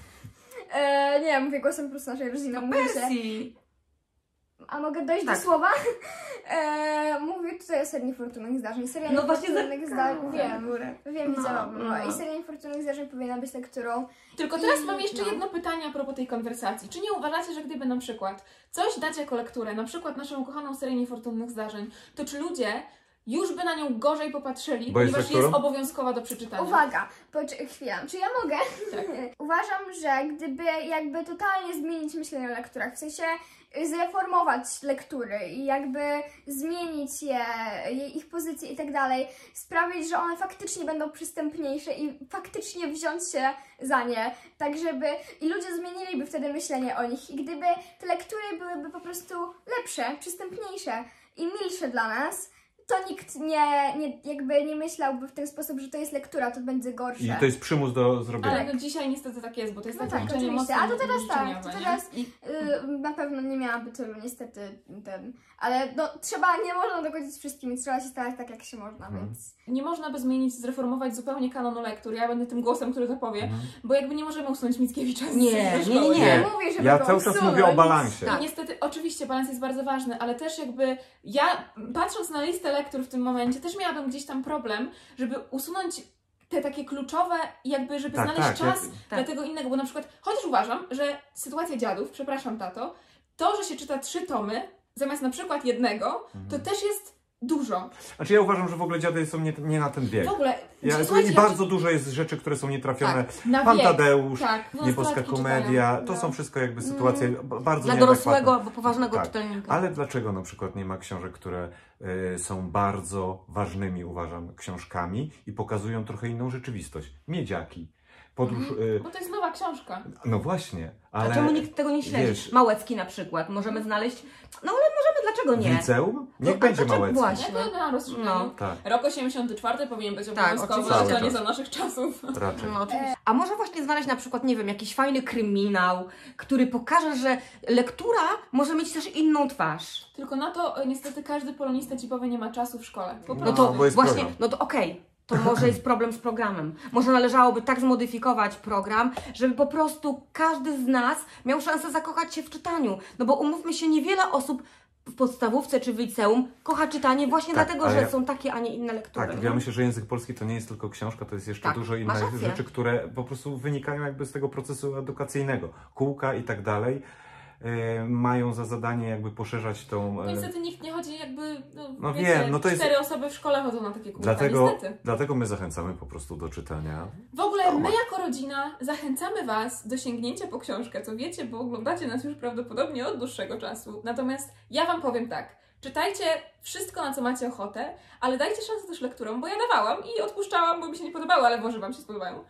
E, nie, mówię głosem po prostu naszej rodziny. mówię się. Persji. A mogę dojść Tak. do słowa? E, mówię tutaj o serii niefortunnych zdarzeń. Seria No właśnie niefortunnych zdarzeń, za... wiem, górę. wiem, No, widziałam. no. I seria niefortunnych zdarzeń powinna być lekturą. Tylko teraz I- mam jeszcze no. jedno pytanie a propos tej konwersacji. Czy nie uważacie, że gdyby na przykład coś dać jako lekturę, na przykład naszą ukochaną serię niefortunnych zdarzeń, to czy ludzie już by na nią gorzej popatrzyli, Bo jest ponieważ lekturą? jest obowiązkowa do przeczytania? Uwaga, poczekaj chwilę, czy ja mogę? Tak. Uważam, że gdyby jakby totalnie zmienić myślenie o lekturach, w sensie y, zreformować lektury i jakby zmienić je, je ich pozycję i tak dalej, sprawić, że one faktycznie będą przystępniejsze i faktycznie wziąć się za nie, tak żeby i ludzie zmieniliby wtedy myślenie o nich i gdyby te lektury byłyby po prostu lepsze, przystępniejsze i milsze dla nas, to nikt nie, nie, jakby nie myślałby w ten sposób, że to jest lektura, to będzie gorsze. I to jest przymus do zrobienia. Ale no dzisiaj niestety tak jest, bo to jest No takie tak, uczenie oczywiście. mocno A to teraz tak, życzeniowe, to nie? teraz y, na pewno nie miałaby tylu niestety ten, ale no trzeba, nie można dogodzić z wszystkim, trzeba się starać tak jak się można, Mhm. więc... Nie można by zmienić, zreformować zupełnie kanonu lektur. Ja będę tym głosem, który to powie, Mhm. bo jakby nie możemy usunąć Mickiewicza z Nie, ze nie, szkoły. nie, nie. Mówię, żeby Ja go cały czas usunąć. mówię o balansie. I niestety, oczywiście balans jest bardzo ważny, ale też jakby ja, patrząc na listę lektur w tym momencie, też miałabym gdzieś tam problem, żeby usunąć te takie kluczowe, jakby, żeby Tak, znaleźć tak, czas jak- dla tak. tego innego, bo na przykład, chociaż uważam, że sytuacja dziadów, przepraszam tato, to, że się czyta trzy tomy, zamiast na przykład jednego, to też jest dużo. Znaczy ja uważam, że w ogóle dziady są nie, nie na ten wiek. W ogóle, Ja, słuchajcie, I bardzo dużo jest rzeczy, które są nietrafione. Tak, na Pan wiek. Tadeusz, Tak, no, Nieboska nastolatki komedia, czytają, to no. są wszystko jakby sytuacje b- bardzo Dla nieadekwatne. dorosłego albo poważnego Tak. czytelnika. Ale dlaczego na przykład nie ma książek, które y, są bardzo ważnymi, uważam, książkami i pokazują trochę inną rzeczywistość? Miedziaki. Podróż... Y, Bo to jest nowa książka. no właśnie, ale... A czemu nikt tego nie śledzi? wiesz- Małecki na przykład, możemy znaleźć, no ale możemy, dlaczego W nie? liceum? No, Niech a będzie dlaczego Małecki. właśnie? Jak to na rozszerzeniu? No. Tak, Rok osiemdziesiąty czwarty powinien być Tak, obowiązkowy, oczywiście. ale to Cały nie czas. za naszych czasów. raczej. No, oczywiście. A może właśnie znaleźć na przykład, nie wiem, jakiś fajny kryminał, który pokaże, że lektura może mieć też inną twarz. Tylko na to e, niestety każdy polonista ci powie, nie ma czasu w szkole. Po No No prostu. to bo jest właśnie, program. no to okej. To może jest problem z programem. Może należałoby tak zmodyfikować program, żeby po prostu każdy z nas miał szansę zakochać się w czytaniu. No bo umówmy się, niewiele osób w podstawówce czy w liceum kocha czytanie właśnie Tak, dlatego, ale że ja- są takie, a nie inne lektury. Tak, nie? ja myślę, że język polski to nie jest tylko książka, to jest jeszcze Tak, dużo masz innych rację. rzeczy, które po prostu wynikają jakby z tego procesu edukacyjnego. Kółka i tak dalej e, mają za zadanie jakby poszerzać tą... No E, niestety nikt nie chodzi jakby, no, No wiecie, wiem, no to jest- cztery osoby w szkole chodzą na takie kółka, dlatego, niestety. dlatego my zachęcamy po prostu do czytania. W ogóle my Dobra. jako rodzina zachęcamy Was do sięgnięcia po książkę, co wiecie, bo oglądacie nas już prawdopodobnie od dłuższego czasu. Natomiast ja Wam powiem tak, czytajcie wszystko, na co macie ochotę, ale dajcie szansę też lekturom, bo ja dawałam i odpuszczałam, bo mi się nie podobały, ale może Wam się spodobają.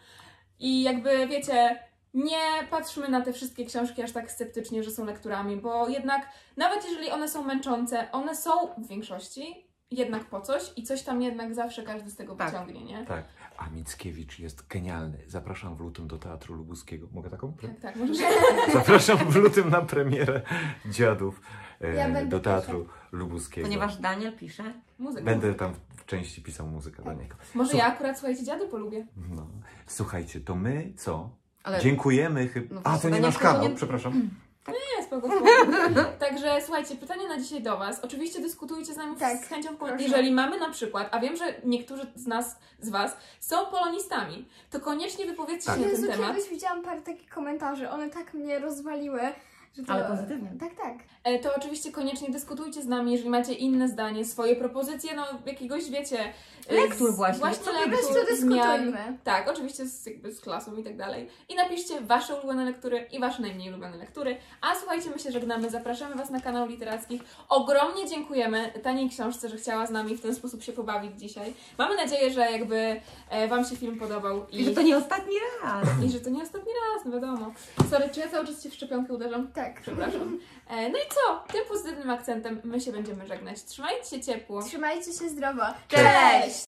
I jakby wiecie, nie patrzmy na te wszystkie książki aż tak sceptycznie, że są lekturami, bo jednak nawet jeżeli one są męczące, one są w większości jednak po coś i coś tam jednak zawsze każdy z tego Tak. wyciągnie, nie? Tak. A Mickiewicz jest genialny. Zapraszam w lutym do Teatru Lubuskiego. Mogę taką? Tak, tak, możesz. Zapraszam w lutym na premierę Dziadów e, Ja będę do Teatru Lubuskiego. Ponieważ Daniel pisze. Muzyka. Będę tam w części pisał muzykę dla niego. Może Słuch- ja akurat, słuchajcie, dziady polubię. No. Słuchajcie, to my co? Ale Dziękujemy chyba. No A, to właśnie, nie Daniel nasz kanał, powinien- przepraszam. Nie, spoko, spoko. Także słuchajcie, pytanie na dzisiaj do Was. Oczywiście dyskutujcie z nami Tak, z chęcią w proszę. komentarzach. Jeżeli mamy na przykład, a wiem, że niektórzy z nas, z Was są polonistami, to koniecznie wypowiedzcie Tak. się na Jezu, ten temat. kiedyś widziałam parę takich komentarzy, one tak mnie rozwaliły, że to... Ale pozytywnie. Tak, tak. E, To oczywiście koniecznie dyskutujcie z nami, jeżeli macie inne zdanie, swoje propozycje, no jakiegoś, wiecie... e, Lektur z- właśnie. Właśnie Co Po lektur, prostu zmian. dyskutujmy. Tak, oczywiście z, jakby z klasą i tak dalej. I napiszcie Wasze ulubione lektury i Wasze najmniej ulubione lektury. A słuchajcie, my się żegnamy, zapraszamy Was na kanał Literackich. Ogromnie dziękujemy Taniej Książce, że chciała z nami w ten sposób się pobawić dzisiaj. Mamy nadzieję, że jakby e, Wam się film podobał i, I że to nie ostatni raz. i że to nie ostatni raz, no wiadomo. Sorry, czy ja cały czas Cię w szczepionkę uderzam? Tak. Przepraszam. E, no i co? Tym pozytywnym akcentem my się będziemy żegnać. Trzymajcie się ciepło. Trzymajcie się zdrowo. Cześć. Cześć!